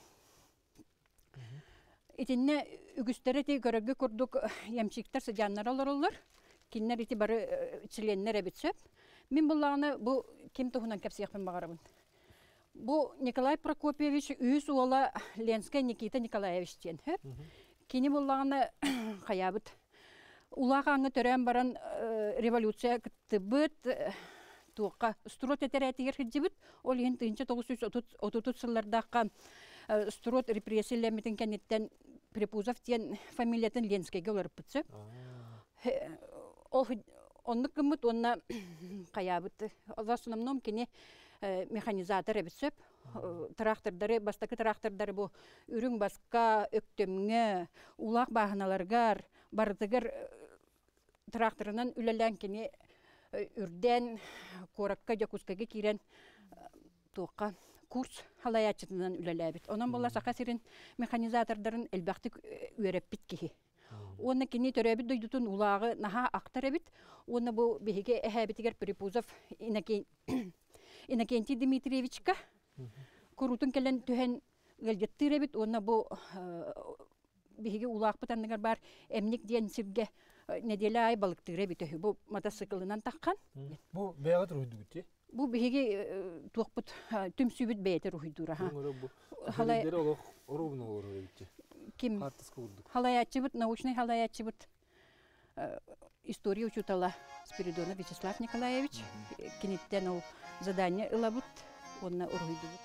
итинне үгүстәре ти көрөгө курдук ямчиктар сыжаннар олороллар. Киннер ити бары членнер битсеп. Мен буллагына бу ким тухунан кепсияхпен багарабын. Бу Николай Прокопьевич үз уола Ленская Никита Николаевич тен. Кини буллагына хаябыт. Улагаңы төрән баран революция кыттыбыт туакка строт этерәтигер хиҗибит. Ол ен тынча тогуз жүз отуз сыллардагы строт репрессияләмитен кенеттен Припузов тен фамилиятен Ленскийге олорып битсе. Ол онны кымыт онна каябыт. В основном кини механизатор битсеп. Трактордары, бастакы трактордары бу үрүң баска, өктөмгө, улак баханаларгар, бардыгар тракторынан үлелән кини үрдән коракка жакускага кирен туакка курс халаячытынан үлеләбит. Онан болла сакасирин механизатордарын элбәхти үрәп биткеһи. Оны кини төрәбит дойдутун улагы наха актарабит. Оны бу беге әһәбитигер Припузов Иннокентий Иннокентий Дмитриевичка курутун келен төһен гэлгеттиребит. Оны бу беге улак бутаннар бар эмник диен сирге неделя ай балыктыребит. Бу мотоциклынан таккан. Бу бәягат руйдугути. Бу беге туакпут түмсүбүт бәйтер руйдура ха. Халай орубны орубит. Ким? Халаячыбыт, научный халаячыбыт. Историю учутала Спиридонов Вячеслав Николаевич. Кинеттен ол задание ылабыт, онна оргуйдубыт.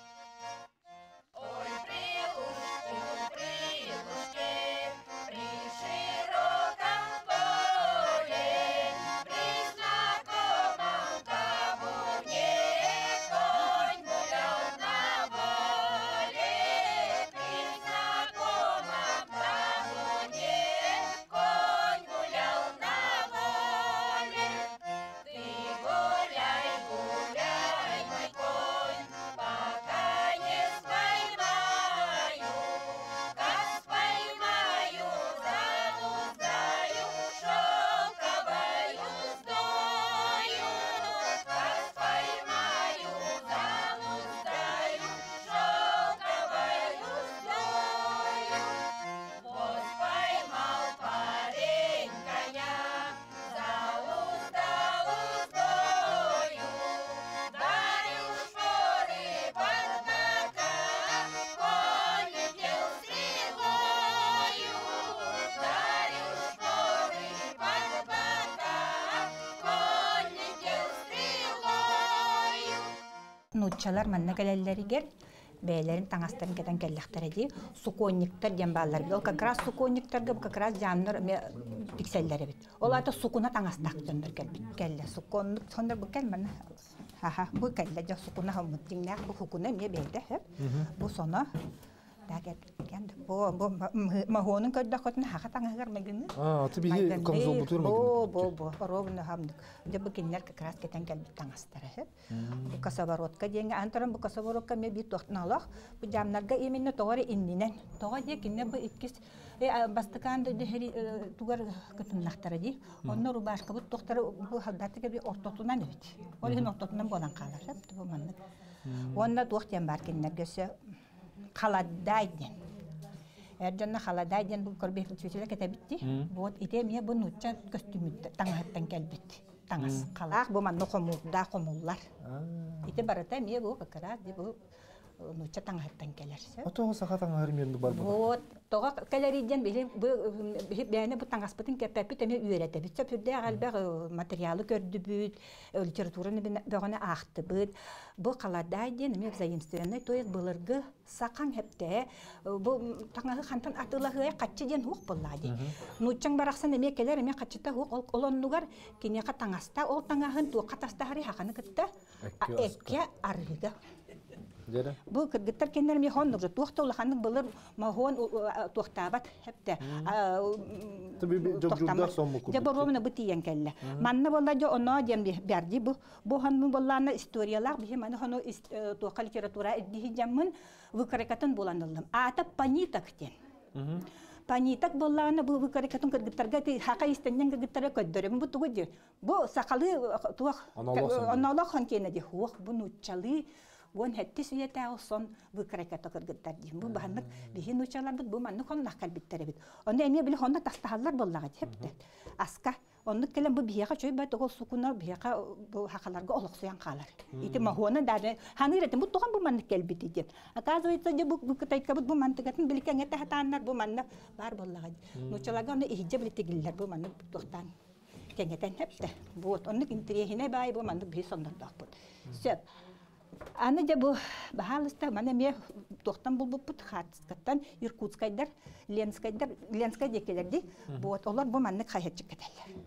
нуччалар манна келеллеригер бәйләрин таңастарын кетен келләхтәре ди. Суконниктар дигән баллар. Ул как раз суконниктарга как раз жанр пикселләре бит. Ол ата сукуна таңастак җандар келбит. Келлә суконник сонда бу келмәне. Ха-ха, бу келлә җа сукуна хамыт дигән бу хукуна ме бәйдә һәп. Бу сона дагет кенде. Бу бу махонын көддә хатны хака таңагар мәгене. А, ты биге камзол бутур мәгене. Бу бу бу ровно хамдык. Дә бу кинләр как раз кетен келбит таңастары һәп. Бу касаборотка дигән антарам бу касаборотка ме бит тохтналах. Бу jamlarga именно тогары иннинен. Тога ди кинне бу иккис э бастыканды дехери тугар кытыннактары ди. Онны рубашка бу тохтары бу халдатыга би ортотунан бит. Олын ортотунан болан калар һәп. Бу манны. Онна тохтен бар киннергесе халадайден. Эрҗанна халадайден бу көрбек төчеле кете битти. Вот ите мия бу нуча костюмүттө таңаттан келбит. Таңас калак бу манны комулда комуллар. Ите барата мия бу какара ди бу нуча таңаттан келерсе. Ото саха таңар менде бар бу. Вот тога келериден били бу бәне бу таңаспытын кеппи теме үйрәтә бит. Сөпүрдә галбә материалы көрдү бүт, литератураны бәгәне ахты бүт. Бу каладайден ме заимствованный то есть булыргы сакан хепте бу таңагы хантан атылагы катчы ден хук буллады. Нучаң бараксан эме келер эме катчыта хук олоннугар кинега таңаста ол таңагын ту катаста хари хаканы кытта экке арыга. Дәре. Бу кыргыттар кендер ме хоннук жо тохтолы ханның булыр махон тохтабат хепте. Таби жобжурда сомму курду. Жабо ромна битиен келле. Манна болла жо оно дем берди бу бу ханның болланы историялар бихе маны хоно тока литература эдди жаммын выкаракатын боландылдым. Ата панитактен. Панитак болланы бу выкаракатын кыргыттарга хака истеннен кыргыттара көддөрөм бу тугу. Бу сакалы туак аналог хан кенеди хуак бу нучалы Вон хәтте сөйәтә олсон бу караката кыргыттар ди. Бу баһаннык бихин учалар бит бу манны конна калбиттәре бит. Онда эме бил хонда тастаһаллар буллага хәпте. Аска онны келем бу бияга чөй бат гол сукуна бияга бу хакаларга олыксыян калар. Ите махона дады ханы ретем бу тоган бу манны калбит ди. Оказывается де бу бу кытайка бу мантыгатын билкен эте хатаннар бу манны бар буллага. Нучаларга онда иҗе билтегилләр бу манны тохтан. Кеңетен хәпте. Бу онны интерехине бай бу манны би сонда тахпут. Сөп Аны да бу бахалыста мана ме тохтан бул бут хатскаттан Иркутскайдар, Ленскайдар, Ленскай декелерди. Вот олар бу манны хаятчык кетелер.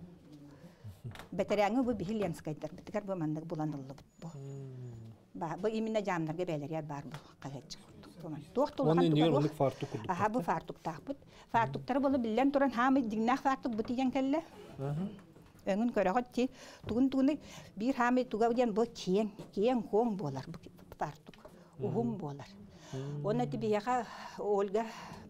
Бетерәңе бу бихи Ленскайдар, битер бу манны буланылды бу. Ба бу именно жаннарга бәйләр бар бу хаятчык. Тохтулган туган фартук курдук. Аха бу фартук тахбут. Фартуктар булы билен туран хамы дигнә фартук бу дигән келле. Öngün körəğət ki, tuğun-tuğunu bir hamı tuğa diyen bu kiyen, kiyen hoğun bolar, bu fartuk, uhum bolar. Ona da bir yağa Olga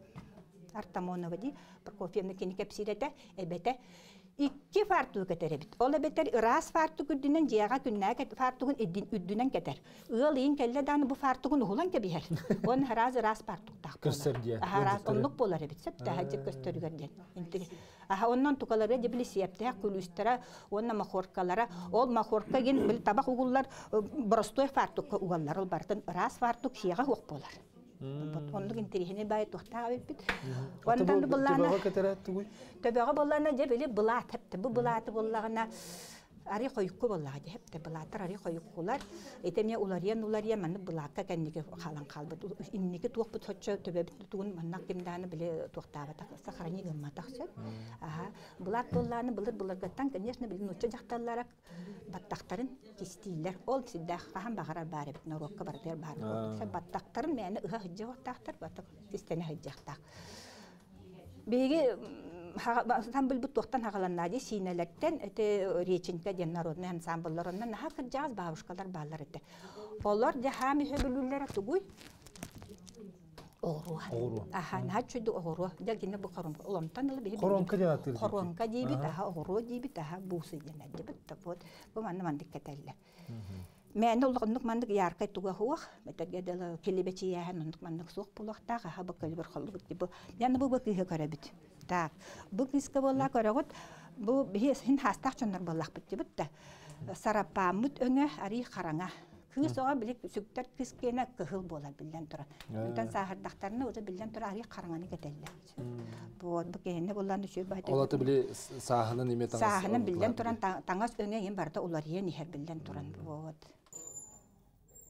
Artamonova di, Prokofyevna kini kapsirete, ebete, iki fartuğu keter ebit. Ola beter ras fartuğu dünen ciyağa künnəyə fartuğun üddünen keter. Iğlayın kelle danı bu fartuğun uhulan kebiher. Onun ras ras fartuğu taq bolar. Göster diye. Ras onluk bolar ebit, sep daha cip gösterügerden. Aha ondan tukaları debili siyaptaya kulüstara, onna mahorkalara, ol mahorka gen bil tabak uğullar, brostoy fartuğu uğullar ol bardan ras fartuğu siyağa hoq bolar. Onluk interihine bayı tohtağı bit. Ondan da bullana. Töbeğe keteret tuğuy? Töbeğe bullana debili bulat hepti. Bu bulatı bullağına Ari koyukku bollağı hepti. Bulatlar ari koyukkular. Etemiye ulariyan ulariyan manı bulakka kendiki halan kalbı. İnniki tuğuk bu toçça töbebit tuğun mannak kimdanı bile tohtağı taksa harani gımma taksır. Bulat bullağını bulur bulurgattan конечно bilin uçça jaktallarak battaktarın kistiyler. Ol sidda kaham bağırar bari bit. Norokka barıdır bari. Battaktarın meyani ıha hıcca vaktaktır. Batak kistene hıccaktaq. Begi там был бутохтан хагаланнади синелектен эте речинка ден народный ансамбльларынан наха кыржаз бабушкалар баллар эте. Олар да хами хөбүлүлөр тугуй. Оруа. Аха, наха чөйдү оруа. Да кине бу кором. Олонтан эле бе. Коронка деп атыр. Коронка дибит, аха оруа дибит, аха бусы ден дибит. Вот. Бу манны мандык кетеллер. Мен улгындык мандык яркай туга хуак, метеге дел келебечи яхан ундык мандык сук булакта, аха бу көлбөр холлук дип. Яны бу бакыга карабит. Так, бу киска болла карагот, бу бихес хин хастак чондар боллак бит дип та. Сарапамыт өңө ари караңа. Кыз ага билек сүктөр кискене кыгыл болар билен турат. Онтан сахардактарны өзө билен тура ари караңаны кетеллер. Бу бу кене болланды шөй байта. Олаты биле саханын эме таңас. Саханын билен туран таңас өңө ен барда улар ен ихер билен туран. Вот.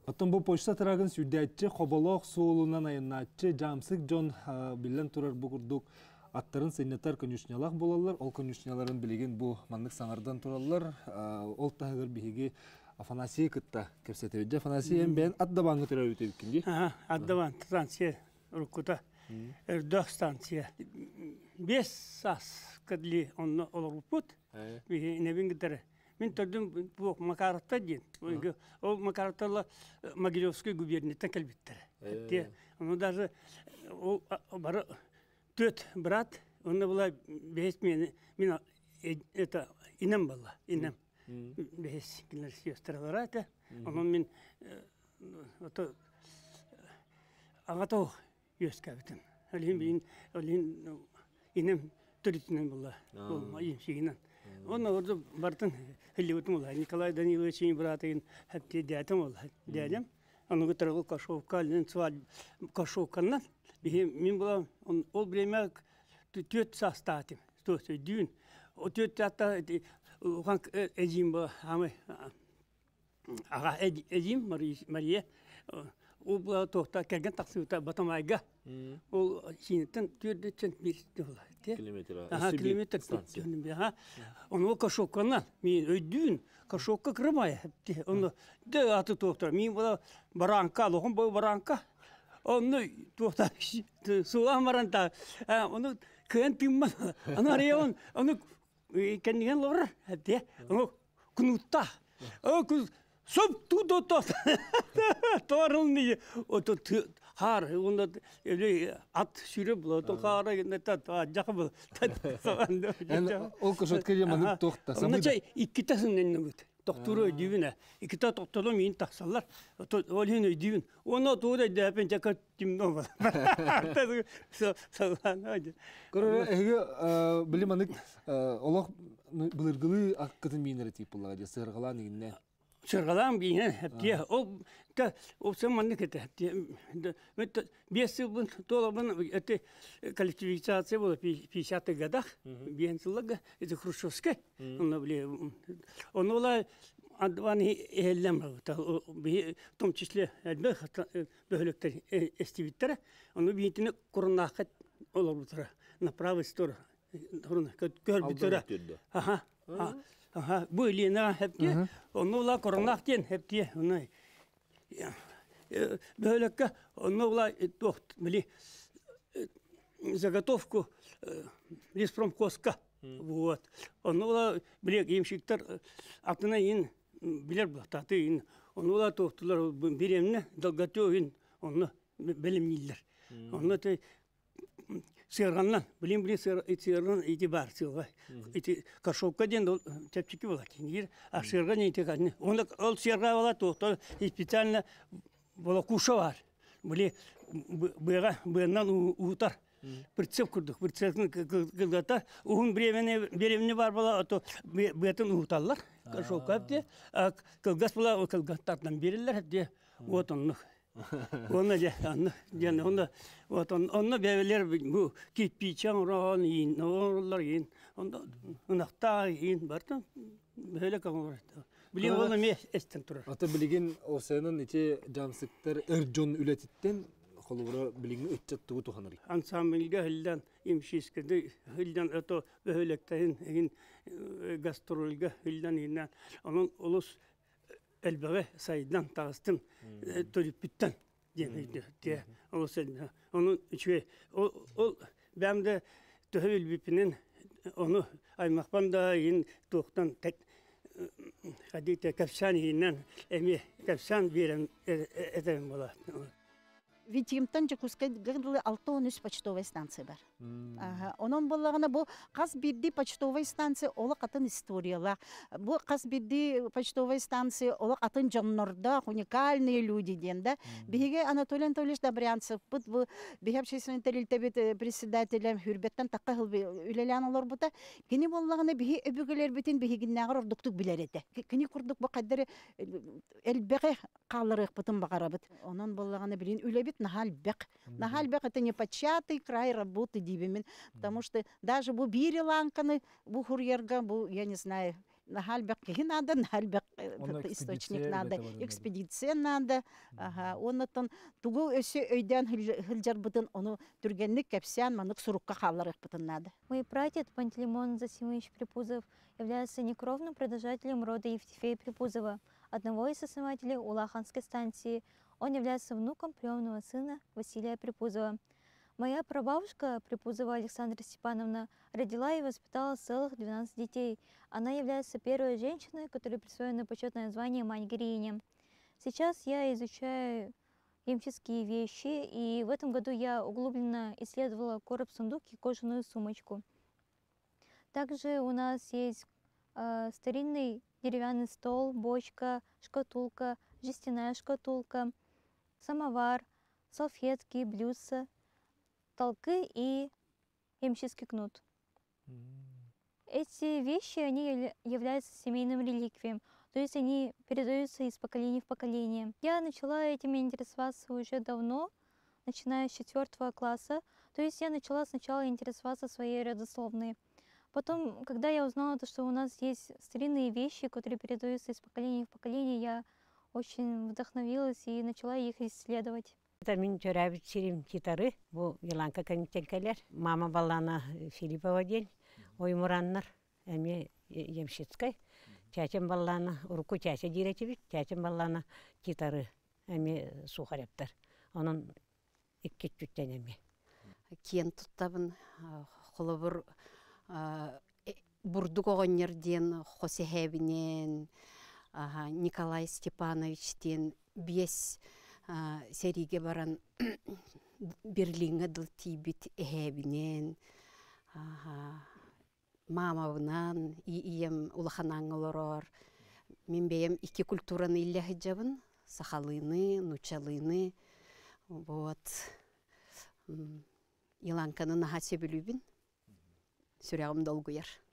Оттон бу почта тарагын сүрдәтче хоболок соолунан айыннатчы жамсык жон билен турар бу курдук аттарын сенетар конюшнялах болалар. Ол конюшняларын билеген бу маннык саңардан туралар. Ол тагыр биһиги Афанасий кытта кепсетебе. Афанасий эм бен аддабаңы төрөп өтөбүккенди. Ага, аддабан станция рукута. Эрдөх станция. Бес сас кадли он олорупут. Би небин гитаре. Мен төрдүм бу Макаровта ден. Ол Макаровтала Могилевской губернияда келбиттер. Те, ну даже ол бары төт брат, он была бес мен мен это инем была, инем. Бес кинер сестралар это. Он мен это агато ёскабитен. Алин бин алин инем төритнен была. Ол майым шигинен. Он орда бартын хилибутум ола. Николай Данилович братын хатти дятым ола. Дядям. Он гытрыл кашовка, лен свал кашовканнан. Мен была он ол время төт састатым. Что это дюн. О төт ата хан эжим ба амы ага эжим Мария. Ол была тохта келген таксыта батамайга. Ол шинтен төрдө центнер ола. Километр. Ага, километр. Ага. Он ол кашовканнан. Мен өйдүн кашовка кырмай. Он да аты тохта. Мен была баранка, лохом бу баранка. Он тохта суа маранта. Он кен тимма. Ана реон, он кенген лор. Те. Он кнута. О куз соп тудо то. Торылны. Ото хар, он ат сүрөп булат, хара генде та жакы. Ол кошотка жаманы тохта. Самыча иккитасын неннегет. Доктор дивина. Иккита доктор мен таксалар. Ол хин дивин. Оны тода дапен жака тимно бар. Со саган. Көрө эге билиманык олох былыргылы аккытын минер тип булага сыргалан игне. Сыргалан бийне хепте. Ол та опсаманны кете. Мет бес жыл толабын эти коллективизация была в пятидесятых годах. Бенцлага это хрущевская. Он были он была адвани эллем в том числе элбех бөлөктөр эстивиттер. Он битине курнахат олорутра на правой стороне. Курна көрбүтөр. Ага. Ага, бөлена хепте. Он была курнахтен хепте. Он бөлөккө он была тохт били заготовку леспромхозка. Вот. Он была били емшиктер атына ин билер бактаты ин. Он была тохтулар беремне долготёвин. Он билимнилер. Он это сырганнан, билим билим сырган ити бар сылга. Ити кашовка ден чепчики была кинир, а сырган ити каны. Он ол сырга была тохто специально была кушавар. Были быга быган утар. Прицеп курдук, прицепны кылгата. Он беремне беремне бар была, то бетен уталлар. Кашовка де, а кылгас была кылгаттардан берилер де. Вот он. Onu ya, onu, yani onu, onu, onu beyler bu kipçan ran in, onlar in, onu, onakta in, bardan böyle kalıyor. Biliyor onu me esten turur. Ata bilgin o senin içi jamsıklar erjon ületitten kolura bilgin ütçet tuğu tuhanır. Ansambilge hilden imşiskede hilden ato böylekten in gastrolge hilden innen onun ulus elbette sayıdan tağıstın törüpütten diye diye o sen onun içi o o ben de töhül bipinin onu aymakban da in tohtan tek hadite kapsaninden emi kapsan biren eden bola. Витимтан жакускай гырлы алты он үч почтовая станция бар. Онон боллагана бу каз бирди почтовая станция ола катын историялар. Бу каз бирди почтовая станция ола катын жоннорда уникальные люди денде. Биге Анатолий Анатольевич Добрянцев бут бу биге общественный телетебет председателем Хүрбеттен такка хыл үлеланалар бута. Кини боллагана биге өбүгөлөр бүтүн бигиннагыр ордуктук билерете. Кини курдук бу кадары элбеге калырык бутун багарабыт. Онон боллагана билин үлебит Нахаль бек. Нахаль бек это не початый край работы дибимен, потому что даже бу бириланканы, бу хурьерга, бу, я не знаю, нахальбек киһи надо, нахальбек Онно источник экспедиция надо, бете баран экспедиция надо. Ага, оннотон тугу өсө өйдөн хылжарбытын, оны түргенник кепсян, манык сурукка халлар ыкпытын надо. Мой прадед Пантелеймон Засимович Припузов является некровным продолжателем рода Евтефея Припузова, одного из основателей Улаханской станции. Он является внуком приемного сына Василия Припузова. Моя прабабушка Припузова Александра Степановна родила и воспитала целых двенадцать детей. Она является первой женщиной, которой присвоено почетное звание мать-героиня. Сейчас я изучаю ямческие вещи, и в этом году я углубленно исследовала короб-сундук и кожаную сумочку. Также у нас есть э, старинный деревянный стол, бочка, шкатулка, жестяная шкатулка, самовар, салфетки, блюдца, толкы и ямческий кнут. Эти вещи, они являются семейным реликвием, то есть они передаются из поколения в поколение. Я начала этим интересоваться уже давно, начиная с четвертого класса, то есть я начала сначала интересоваться своей родословной. Потом, когда я узнала, что у нас есть старинные вещи, которые передаются из поколения в поколение, я очень вдохновилась и начала их исследовать. Это мен төрәбит сирим титары, бу Еланка комитенкелер, мама балана Филиппова день, ой мураннар, эми Ямщицкай, тятем балана, уруку тятя диретибит, тятем балана титары, эми сухаряптар. Onun икки түттен эми. Кен туттабын, холобур бурдук оғоннерден, Хосехебинен, Николай Степановичтен, бес сериге баран Берлинге дыл тибит эхебинен, мамавынан, ием улаханан олорор. Мен бейем икки культураны илле хиджабын, сахалыны, нучалыны, вот. Иланканы наха сөбілубін, сүрәғым долгуяр.